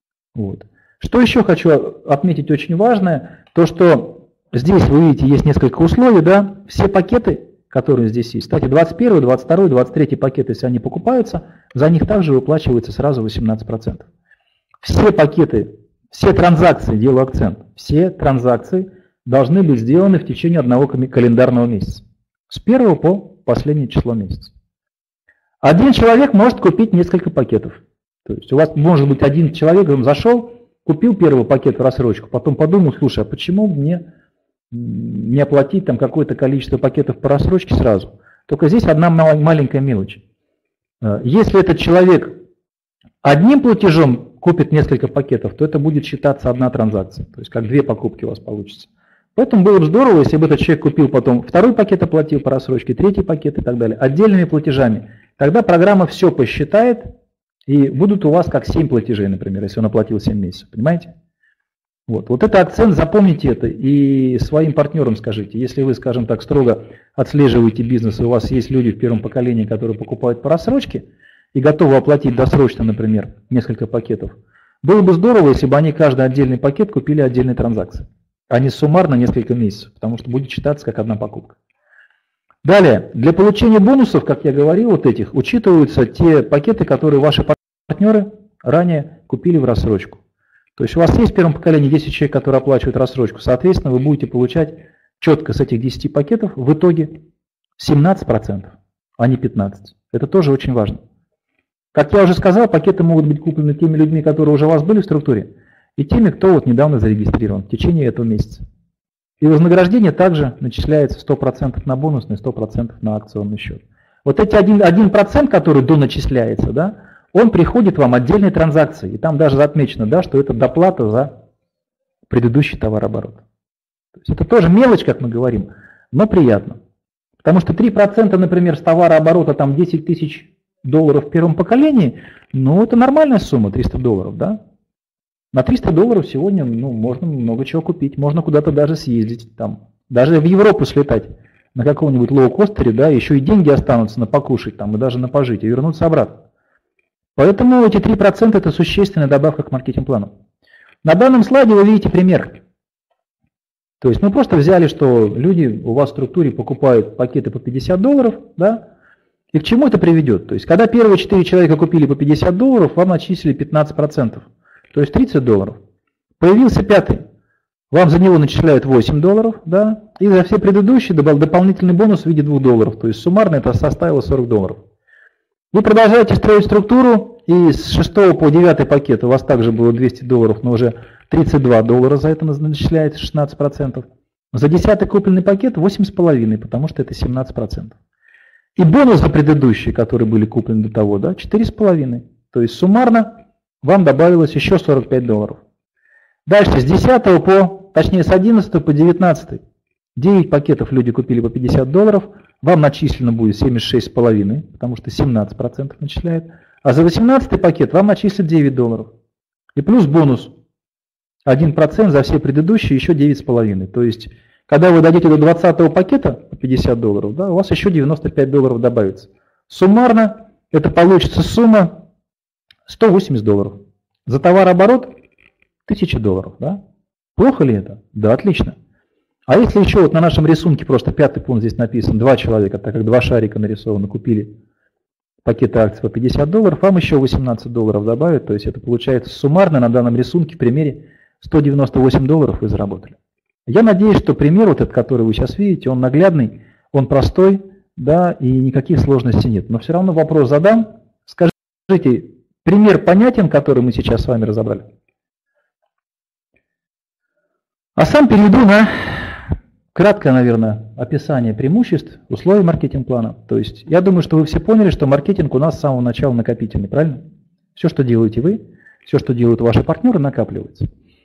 Что еще хочу отметить очень важное, то, что здесь, вы видите, есть несколько условий, все пакеты, которые здесь есть, кстати, 21, 22, 23 пакеты, если они покупаются, за них также выплачивается сразу 18%. Все пакеты, все транзакции, делаю акцент, все транзакции должны быть сделаны в течение одного календарного месяца. С 1 по последнее число месяца. Один человек может купить несколько пакетов. То есть у вас может быть один человек, он зашел, купил первый пакет в рассрочку, потом подумал, слушай, а почему мне не оплатить какое-то количество пакетов по рассрочке сразу? Только здесь одна маленькая мелочь. Если этот человек одним платежом купит несколько пакетов, то это будет считаться одна транзакция. То есть как 2 покупки у вас получится. Поэтому было бы здорово, если бы этот человек купил потом 2-й пакет, оплатил по рассрочке, 3-й пакет и так далее, отдельными платежами. Тогда программа все посчитает, и будут у вас как 7 платежей, например, если он оплатил 7 месяцев. Понимаете? Вот это акцент, запомните это и своим партнерам скажите. Если вы, скажем так, строго отслеживаете бизнес, и у вас есть люди в первом поколении, которые покупают по рассрочке и готовы оплатить досрочно, например, несколько пакетов, было бы здорово, если бы они каждый отдельный пакет купили отдельной транзакции, а не суммарно несколько месяцев, потому что будет считаться как одна покупка. Далее, для получения бонусов, как я говорил, этих, учитываются те пакеты, которые ваши партнеры ранее купили в рассрочку. То есть у вас есть в первом поколении 10 человек, которые оплачивают рассрочку, соответственно, вы будете получать четко с этих 10 пакетов в итоге 17%, а не 15%. Это тоже очень важно. Как я уже сказал, пакеты могут быть куплены теми людьми, которые уже у вас были в структуре, и теми, кто недавно зарегистрирован в течение этого месяца. И вознаграждение также начисляется 100% на бонусный, 100% на акционный счет. Вот эти 1%, который доначисляется, он приходит вам отдельной транзакцией. И там даже отмечено, что это доплата за предыдущий товарооборот. То есть это тоже мелочь, как мы говорим, но приятно. Потому что 3%, например, с товарооборота $10 тысяч в первом поколении, это нормальная сумма, $300, На $300 сегодня можно много чего купить, можно куда-то даже съездить, даже в Европу слетать на каком-нибудь лоукостере, еще и деньги останутся на покушать, и даже на пожить, и вернуться обратно. Поэтому эти 3% это существенная добавка к маркетинг-плану. На данном слайде вы видите пример. То есть мы просто взяли, что люди у вас в структуре покупают пакеты по $50, да, и к чему это приведет? То есть когда первые 4 человека купили по $50, вам начислили 15%, то есть $30. Появился пятый, вам за него начисляют $8, да, и за все предыдущие дополнительный бонус в виде $2, то есть суммарно это составило $40. Вы продолжаете строить структуру, и с 6 по 9 пакет у вас также было $200, но уже $32 за это начисляется, 16%. За 10 купленный пакет 8,5, потому что это 17%. И бонус за предыдущие, которые были куплены до того, да, 4,5. То есть суммарно вам добавилось еще $45. Дальше с 10 точнее с 11 по 19. 9 пакетов люди купили по $50, вам начислено будет 76,5, потому что 17% начисляет. А за 18 пакет вам начислят $9. И плюс бонус 1% за все предыдущие, еще 9,5. То есть, когда вы дойдете до 20 пакета по $50, да, у вас еще $95 добавится. Суммарно это получится сумма $180. За товарооборот $1000. Да? Плохо ли это? Да, отлично. А если еще вот на нашем рисунке, просто 5-й пункт здесь написан, 2 человека, так как 2 шарика нарисованы, купили пакеты акций по $50, вам еще $18 добавят, то есть это получается суммарно на данном рисунке в примере $198 вы заработали. Я надеюсь, что пример вот этот, который вы сейчас видите, он наглядный, он простой, да, и никаких сложностей нет. Но все равно вопрос задам. Скажите, пример понятен, который мы сейчас с вами разобрали? А сам перейду на краткое, наверное, описание преимуществ, условий маркетинг-плана. То есть я думаю, что вы все поняли, что маркетинг у нас с самого начала накопительный, правильно? Все, что делаете вы, все, что делают ваши партнеры, накапливается.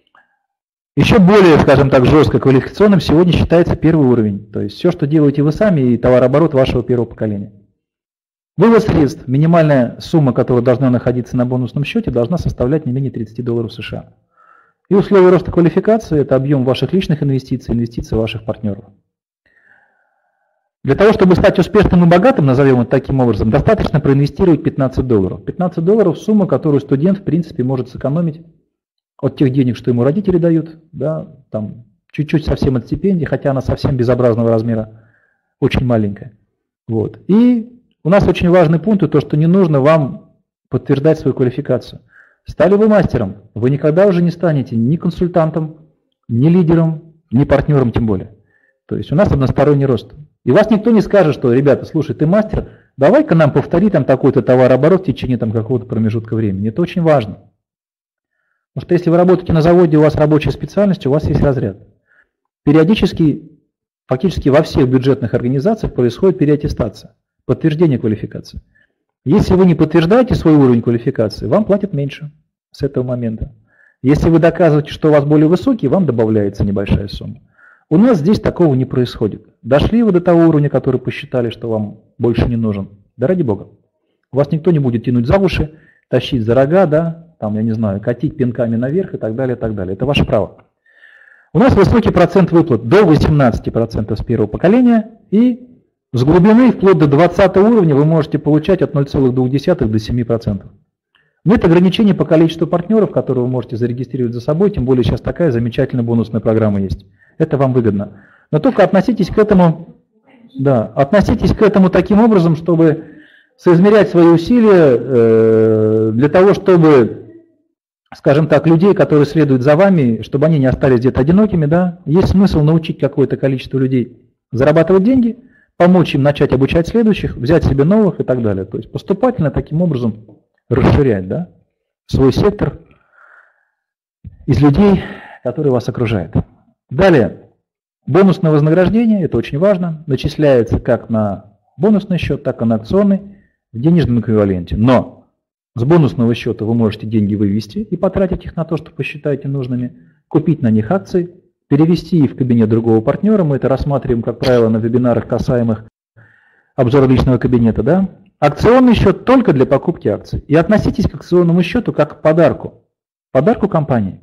Еще более, скажем так, жестко квалификационным сегодня считается первый уровень. То есть все, что делаете вы сами и товарооборот вашего первого поколения. Вывод средств, минимальная сумма, которая должна находиться на бонусном счете, должна составлять не менее $30 США. И условия роста квалификации – это объем ваших личных инвестиций, инвестиций ваших партнеров. Для того, чтобы стать успешным и богатым, назовем это таким образом, достаточно проинвестировать $15. $15 – сумма, которую студент, в принципе, может сэкономить от тех денег, что ему родители дают, да, там чуть-чуть совсем от стипендии, хотя она совсем безобразного размера, очень маленькая. Вот. И у нас очень важный пункт, то, что не нужно вам подтверждать свою квалификацию. Стали вы мастером, вы никогда уже не станете ни консультантом, ни лидером, ни партнером тем более. То есть у нас односторонний рост. И вас никто не скажет, что, ребята, слушай, ты мастер, давай-ка нам повтори там такой-то товарооборот в течение там какого-то промежутка времени. Это очень важно. Потому что если вы работаете на заводе, у вас рабочая специальность, у вас есть разряд. Периодически, фактически во всех бюджетных организациях происходит переаттестация, подтверждение квалификации. Если вы не подтверждаете свой уровень квалификации, вам платят меньше с этого момента. Если вы доказываете, что у вас более высокий, вам добавляется небольшая сумма. У нас здесь такого не происходит. Дошли вы до того уровня, который посчитали, что вам больше не нужен. Да ради бога. Вас никто не будет тянуть за уши, тащить за рога, да, там, я не знаю, катить пинками наверх и так далее, и так далее. Это ваше право. У нас высокий процент выплат до 18% с первого поколения, и с глубины вплоть до 20 уровня вы можете получать от 0,2 до 7%. Нет ограничений по количеству партнеров, которые вы можете зарегистрировать за собой, тем более сейчас такая замечательная бонусная программа есть. Это вам выгодно. Но только относитесь к этому, да, относитесь к этому таким образом, чтобы соизмерять свои усилия для того, чтобы, скажем так, людей, которые следуют за вами, чтобы они не остались где-то одинокими, да, есть смысл научить какое-то количество людей зарабатывать деньги, помочь им начать обучать следующих, взять себе новых и так далее. То есть поступательно таким образом расширять, да, свой сектор из людей, которые вас окружают. Далее, бонусное вознаграждение, это очень важно, начисляется как на бонусный счет, так и на акционный в денежном эквиваленте. Но с бонусного счета вы можете деньги вывести и потратить их на то, что посчитаете нужными, купить на них акции, перевести их в кабинет другого партнера. Мы это рассматриваем, как правило, на вебинарах, касаемых обзора личного кабинета. Да? Акционный счет только для покупки акций. И относитесь к акционному счету как к подарку компании.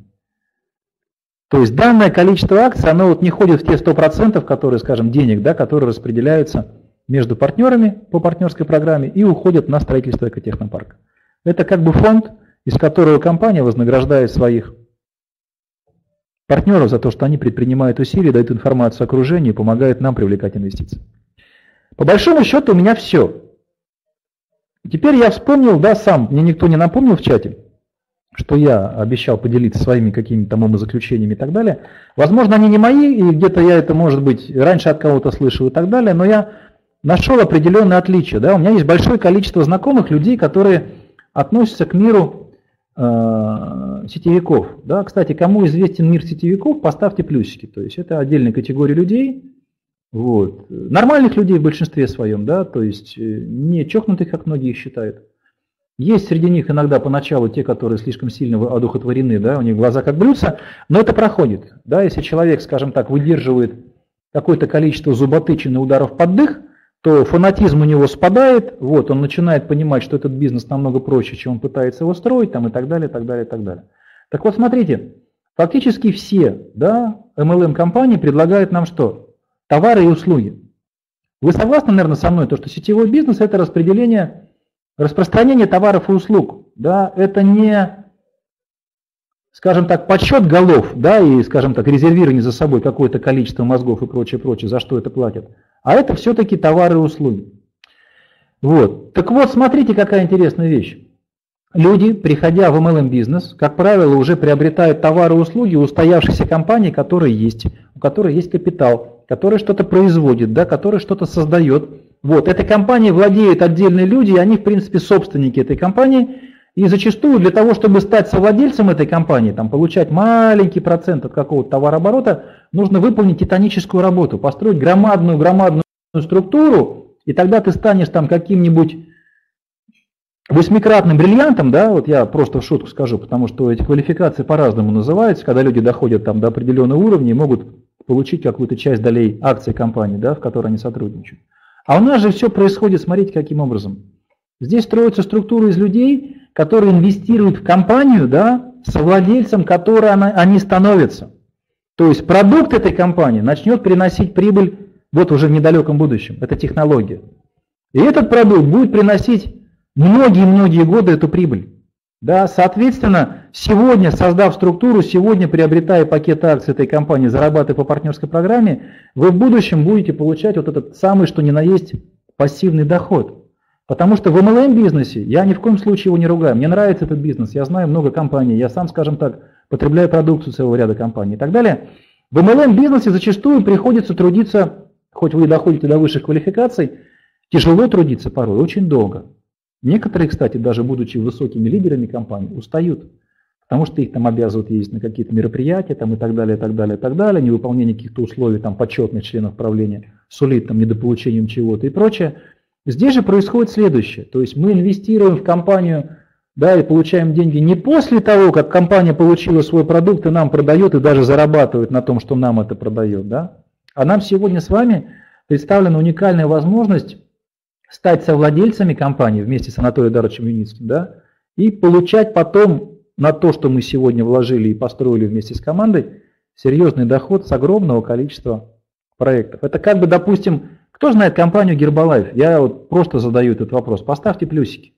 То есть данное количество акций, оно вот не ходит в те 100%, которые, скажем, денег, да, которые распределяются между партнерами по партнерской программе и уходят на строительство экотехнопарка. Это как бы фонд, из которого компания вознаграждает своих партнеров за то, что они предпринимают усилия, дают информацию окружению и помогают нам привлекать инвестиции. По большому счету у меня все. Теперь я вспомнил, да, сам, мне никто не напомнил в чате, что я обещал поделиться своими какими-то там умозаключениями и так далее. Возможно, они не мои, и где-то я это, может быть, раньше от кого-то слышал и так далее, но я нашел определенные отличия. Да? У меня есть большое количество знакомых людей, которые относятся к миру сетевиков. Да? Кстати, кому известен мир сетевиков, поставьте плюсики. То есть это отдельная категория людей, вот. Нормальных людей в большинстве своем, да? То есть не чокнутых, как многие считают. Есть среди них иногда поначалу те, которые слишком сильно одухотворены, да, у них глаза как блюдца, но это проходит. Да, если человек, скажем так, выдерживает какое-то количество зуботычин и ударов под дых, то фанатизм у него спадает, вот, он начинает понимать, что этот бизнес намного проще, чем он пытается его строить, там, и так далее, и так далее, и так далее. Так вот, смотрите, фактически все, да, MLM-компании предлагают нам что? Товары и услуги. Вы согласны, наверное, со мной, то, что сетевой бизнес – это распространение товаров и услуг, да, это не, скажем так, подсчет голов, да, и, скажем так, резервирование за собой какое-то количество мозгов и прочее, прочее, за что это платят, а это все-таки товары и услуги. Вот. Так вот, смотрите, какая интересная вещь. Люди, приходя в MLM-бизнес, как правило, уже приобретают товары и услуги у устоявшихся компаний, которые есть, у которых есть капитал, которые что-то производит, да, которые что-то создает. Вот, этой компанией владеют отдельные люди, и они, в принципе, собственники этой компании. И зачастую для того, чтобы стать совладельцем этой компании, там, получать маленький процент от какого-то товарооборота, нужно выполнить титаническую работу, построить громадную структуру, и тогда ты станешь там каким-нибудь восьмикратным бриллиантом, да, вот я просто в шутку скажу, потому что эти квалификации по-разному называются, когда люди доходят там до определенного уровня и могут получить какую-то часть долей акций компании, да, в которой они сотрудничают. А у нас же все происходит, смотрите, каким образом. Здесь строится структура из людей, которые инвестируют в компанию, да, совладельцем которой они становятся. То есть продукт этой компании начнет приносить прибыль вот уже в недалеком будущем. Это технология. И этот продукт будет приносить многие-многие годы эту прибыль. Да, соответственно, сегодня, создав структуру, сегодня приобретая пакет акций этой компании, зарабатывая по партнерской программе, вы в будущем будете получать вот этот самый, что ни на есть, пассивный доход. Потому что в MLM-бизнесе я ни в коем случае его не ругаю. Мне нравится этот бизнес, я знаю много компаний, я сам, скажем так, потребляю продукцию целого ряда компаний и так далее. В MLM-бизнесе зачастую приходится трудиться, хоть вы и доходите до высших квалификаций, тяжело трудиться порой, очень долго. Некоторые, кстати, даже будучи высокими лидерами компаний, устают, потому что их там обязывают ездить на какие-то мероприятия там, и так далее, и так далее, и так далее, невыполнение каких-то условий там, почетных членов правления сулит там, недополучением чего-то и прочее. Здесь же происходит следующее, то есть мы инвестируем в компанию, да, и получаем деньги не после того, как компания получила свой продукт и нам продает, и даже зарабатывает на том, что нам это продает, да, а нам сегодня с вами представлена уникальная возможность стать совладельцами компании вместе с Анатолием Эдуардовичем Юницким, да, и получать потом на то, что мы сегодня вложили и построили вместе с командой, серьезный доход с огромного количества проектов. Это как бы, допустим, кто знает компанию Herbalife? Я вот просто задаю этот вопрос. Поставьте плюсики.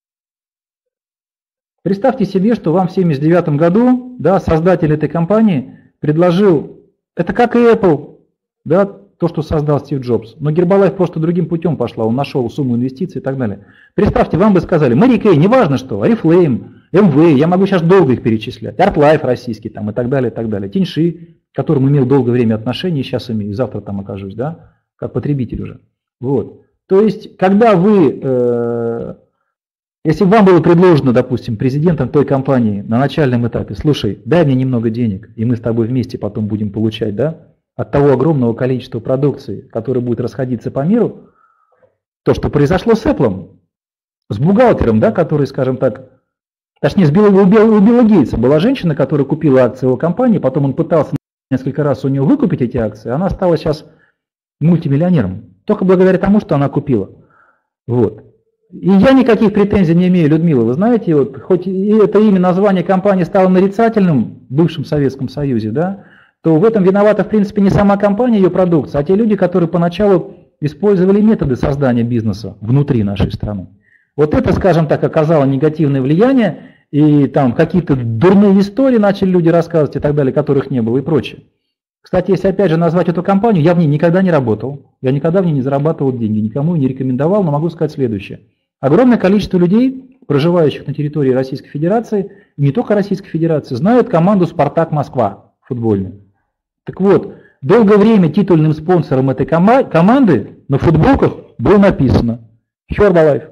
Представьте себе, что вам в 1979 году, да, создатель этой компании предложил, это как и Apple, да, то, что создал Стив Джобс. Но Herbalife просто другим путем пошла, он нашел сумму инвестиций и так далее. Представьте, вам бы сказали, Мэри Кей, неважно что, Oriflame, MV, я могу сейчас долго их перечислять, ArtLife российский там и так далее, и так далее. Тиньши, к которому имел долгое время отношения, сейчас имею, завтра там окажусь, да, как потребитель уже. Вот. То есть, когда вы, если вам было предложено, допустим, президентом той компании на начальном этапе, слушай, дай мне немного денег, и мы с тобой вместе потом будем получать, да, от того огромного количества продукции, которая будет расходиться по миру, то, что произошло с Apple, с бухгалтером, да, который, скажем так, точнее, у Билла Гейтса была женщина, которая купила акции его компании, потом он пытался несколько раз у нее выкупить эти акции, она стала сейчас мультимиллионером, только благодаря тому, что она купила. Вот. И я никаких претензий не имею, Людмила, вы знаете, вот, хоть и это имя, название компании стало нарицательным в бывшем Советском Союзе, да, то в этом виновата, в принципе, не сама компания, ее продукция, а те люди, которые поначалу использовали методы создания бизнеса внутри нашей страны. Вот это, скажем так, оказало негативное влияние, и там какие-то дурные истории начали люди рассказывать и так далее, которых не было и прочее. Кстати, если опять же назвать эту компанию, я в ней никогда не работал, я никогда в ней не зарабатывал деньги, никому не рекомендовал, но могу сказать следующее. Огромное количество людей, проживающих на территории Российской Федерации, и не только Российской Федерации, знают команду «Спартак Москва» футбольную. Так вот, долгое время титульным спонсором этой команды на футболках было написано Herbalife.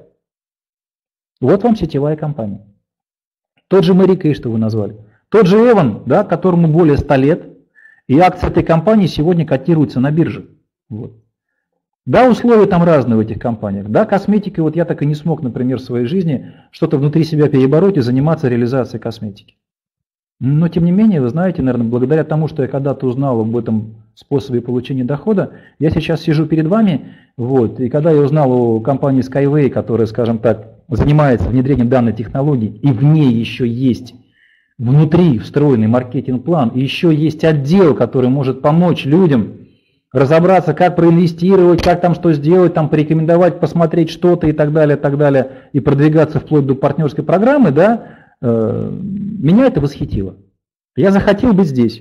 Вот вам сетевая компания. Тот же Мэри Кей, что вы назвали. Тот же Эван, да, которому более 100 лет, и акции этой компании сегодня котируются на бирже. Вот. Да, условия там разные в этих компаниях. Да, косметикой вот я так и не смог, например, в своей жизни что-то внутри себя перебороть и заниматься реализацией косметики. Но, тем не менее, вы знаете, наверное, благодаря тому, что я когда-то узнал об этом способе получения дохода, я сейчас сижу перед вами, вот, и когда я узнал о компании Skyway, которая, скажем так, занимается внедрением данной технологии, и в ней еще есть внутри встроенный маркетинг-план, и еще есть отдел, который может помочь людям разобраться, как проинвестировать, как там что сделать, там порекомендовать, посмотреть что-то и так далее, и продвигаться вплоть до партнерской программы, да, меня это восхитило. Я захотел быть здесь.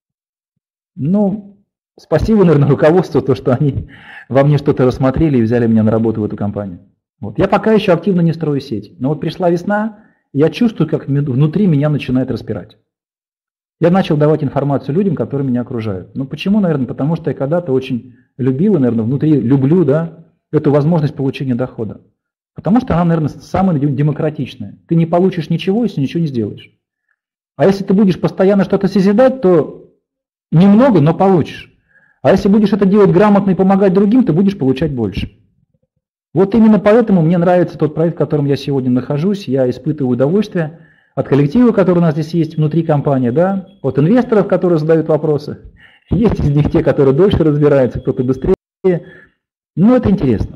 Ну, спасибо, наверное, руководству, то, что они во мне что-то рассмотрели и взяли меня на работу в эту компанию. Вот. Я пока еще активно не строю сеть, но вот пришла весна, и я чувствую, как внутри меня начинает распирать. Я начал давать информацию людям, которые меня окружают. Ну почему, наверное? Потому что я когда-то очень любил, и, наверное, внутри люблю, да, эту возможность получения дохода. Потому что она, наверное, самая демократичная. Ты не получишь ничего, если ничего не сделаешь. А если ты будешь постоянно что-то созидать, то немного, но получишь. А если будешь это делать грамотно и помогать другим, ты будешь получать больше. Вот именно поэтому мне нравится тот проект, в котором я сегодня нахожусь. Я испытываю удовольствие от коллектива, который у нас здесь есть внутри компании, да, от инвесторов, которые задают вопросы. Есть из них те, которые дольше разбираются, кто-то быстрее. Но это интересно.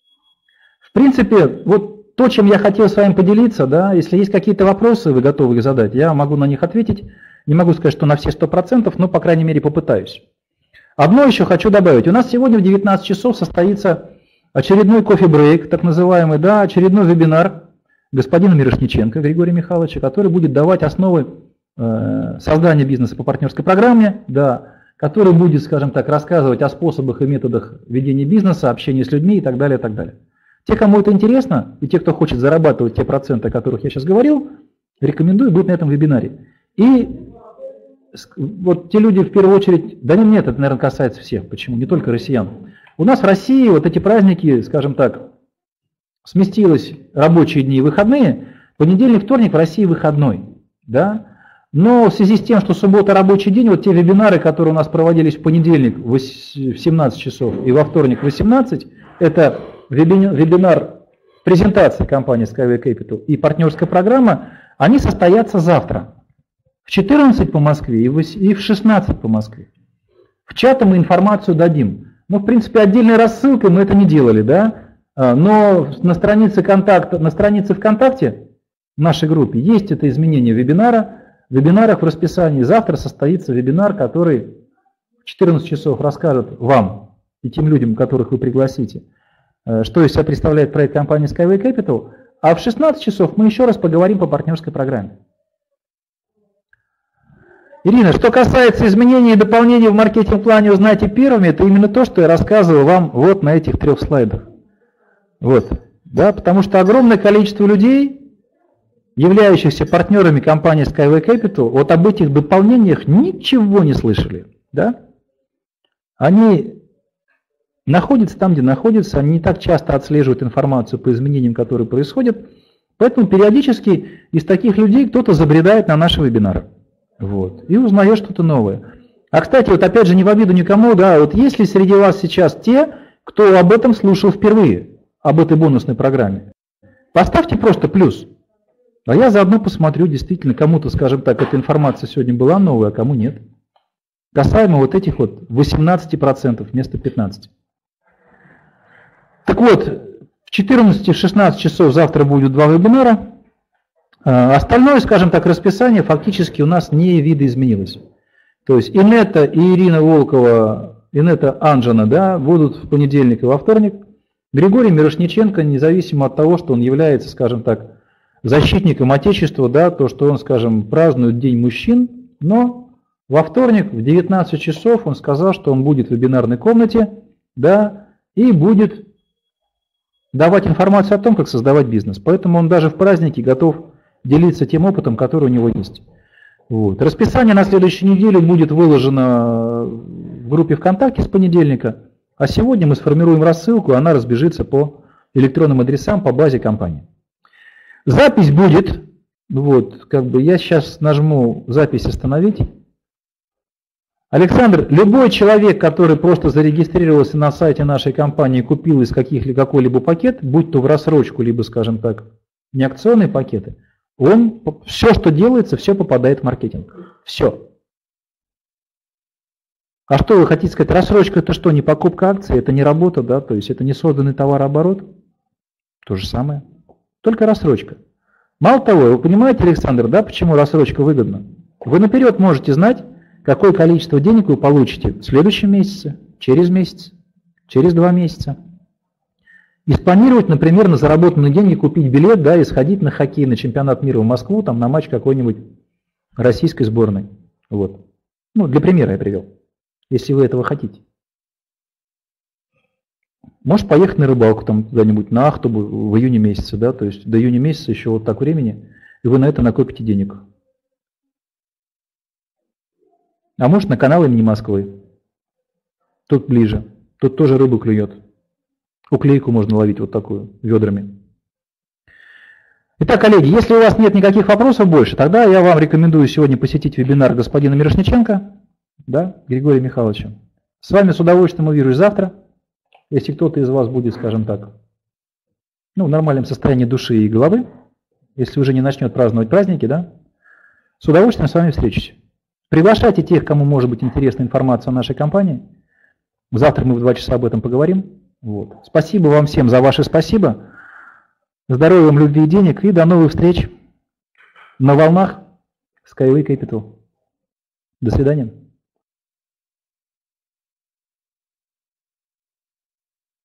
В принципе, вот то, чем я хотел с вами поделиться, да, если есть какие-то вопросы, вы готовы их задать, я могу на них ответить. Не могу сказать, что на все 100%, но, по крайней мере, попытаюсь. Одно еще хочу добавить. У нас сегодня в 19 часов состоится очередной кофе-брейк, так называемый, да, очередной вебинар господина Мирошниченко Григория Михайловича, который будет давать основы создания бизнеса по партнерской программе, да, который будет, скажем так, рассказывать о способах и методах ведения бизнеса, общения с людьми и так далее, и так далее. Те, кому это интересно, и те, кто хочет зарабатывать те проценты, о которых я сейчас говорил, рекомендую быть на этом вебинаре. И вот те люди в первую очередь, да нет, это, наверное, касается всех, почему, не только россиян. У нас в России вот эти праздники, скажем так, сместилось рабочие дни и выходные, понедельник, вторник в России выходной, да, но в связи с тем, что суббота рабочий день, вот те вебинары, которые у нас проводились в понедельник в 17 часов и во вторник в 18, это вебинар презентации компании Skyway Capital и партнерская программа, они состоятся завтра. В 14 по Москве и в 16 по Москве. В чаты мы информацию дадим. Ну, в принципе, отдельной рассылкой мы это не делали, да? Но на странице ВКонтакте в нашей группе есть это изменение вебинара. В вебинарах в расписании завтра состоится вебинар, который в 14 часов расскажет вам и тем людям, которых вы пригласите, что из себя представляет проект компании Skyway Capital. А в 16 часов мы еще раз поговорим по партнерской программе. Ирина, что касается изменений и дополнений в маркетинг-плане «Узнайте первыми», это именно то, что я рассказывал вам вот на этих 3 слайдах. Вот, да, потому что огромное количество людей, являющихся партнерами компании Skyway Capital, вот об этих дополнениях ничего не слышали. Да? Они находятся там, где находятся, они не так часто отслеживают информацию по изменениям, которые происходят, поэтому периодически из таких людей кто-то забредает на наши вебинары. Вот, и узнает что-то новое. А, кстати, вот опять же, не в обиду никому, да, вот есть ли среди вас сейчас те, кто об этом слушал впервые, об этой бонусной программе, поставьте просто плюс. А я заодно посмотрю, действительно, кому-то, скажем так, эта информация сегодня была новая, а кому нет. Касаемо вот этих вот 18% вместо 15%. Так вот, в 14-16 часов завтра будет 2 вебинара. Остальное, скажем так, расписание фактически у нас не видоизменилось. То есть Инетта и Ирина Волкова, Инетта Анжина, да, будут в понедельник и во вторник. Григорий Мирошниченко, независимо от того, что он является, скажем так, защитником Отечества, да, то, что он, скажем, празднует День мужчин, но во вторник в 19 часов он сказал, что он будет в вебинарной комнате, да, и будет давать информацию о том, как создавать бизнес. Поэтому он даже в празднике готов делиться тем опытом, который у него есть. Вот. Расписание на следующую неделю будет выложено в группе ВКонтакте с понедельника, а сегодня мы сформируем рассылку, она разбежится по электронным адресам по базе компании. Запись будет, вот, как бы я сейчас нажму «Запись остановить». Аксандр, любой человек, который просто зарегистрировался на сайте нашей компании и купил из какой-либо пакет, будь то в рассрочку, либо, скажем так, не акционные пакеты, он, все, что делается, все попадает в маркетинг. Все. А что вы хотите сказать? Рассрочка – это что, не покупка акций, это не работа, да? То есть это не созданный товарооборот? То же самое. Только рассрочка. Мало того, вы понимаете, Александр, да, почему рассрочка выгодна? Вы наперед можете знать, какое количество денег вы получите в следующем месяце, через месяц, через 2 месяца. И спланировать, например, на заработанные деньги купить билет, да, и сходить на хоккей, на чемпионат мира в Москву, там, на матч какой-нибудь российской сборной. Вот. Ну, для примера я привел, если вы этого хотите. Можешь поехать на рыбалку там куда-нибудь на Ахтубу в июне месяце, да, то есть до июня месяца еще вот так времени, и вы на это накопите денег. А может на канал имени Москвы. Тут ближе, тут тоже рыбу клюет. Уклейку можно ловить вот такую, ведрами. Итак, коллеги, если у вас нет никаких вопросов больше, тогда я вам рекомендую сегодня посетить вебинар господина Мирошниченко, да, Григория Михайловича. С вами с удовольствием увижусь завтра, если кто-то из вас будет, скажем так, ну, в нормальном состоянии души и головы, если уже не начнет праздновать праздники, да, с удовольствием с вами встречусь. Приглашайте тех, кому может быть интересна информация о нашей компании. Завтра мы в 2 часа об этом поговорим. Вот. Спасибо вам всем за ваше спасибо. Здоровья вам, любви и денег. И до новых встреч на волнах Skyway Capital. До свидания.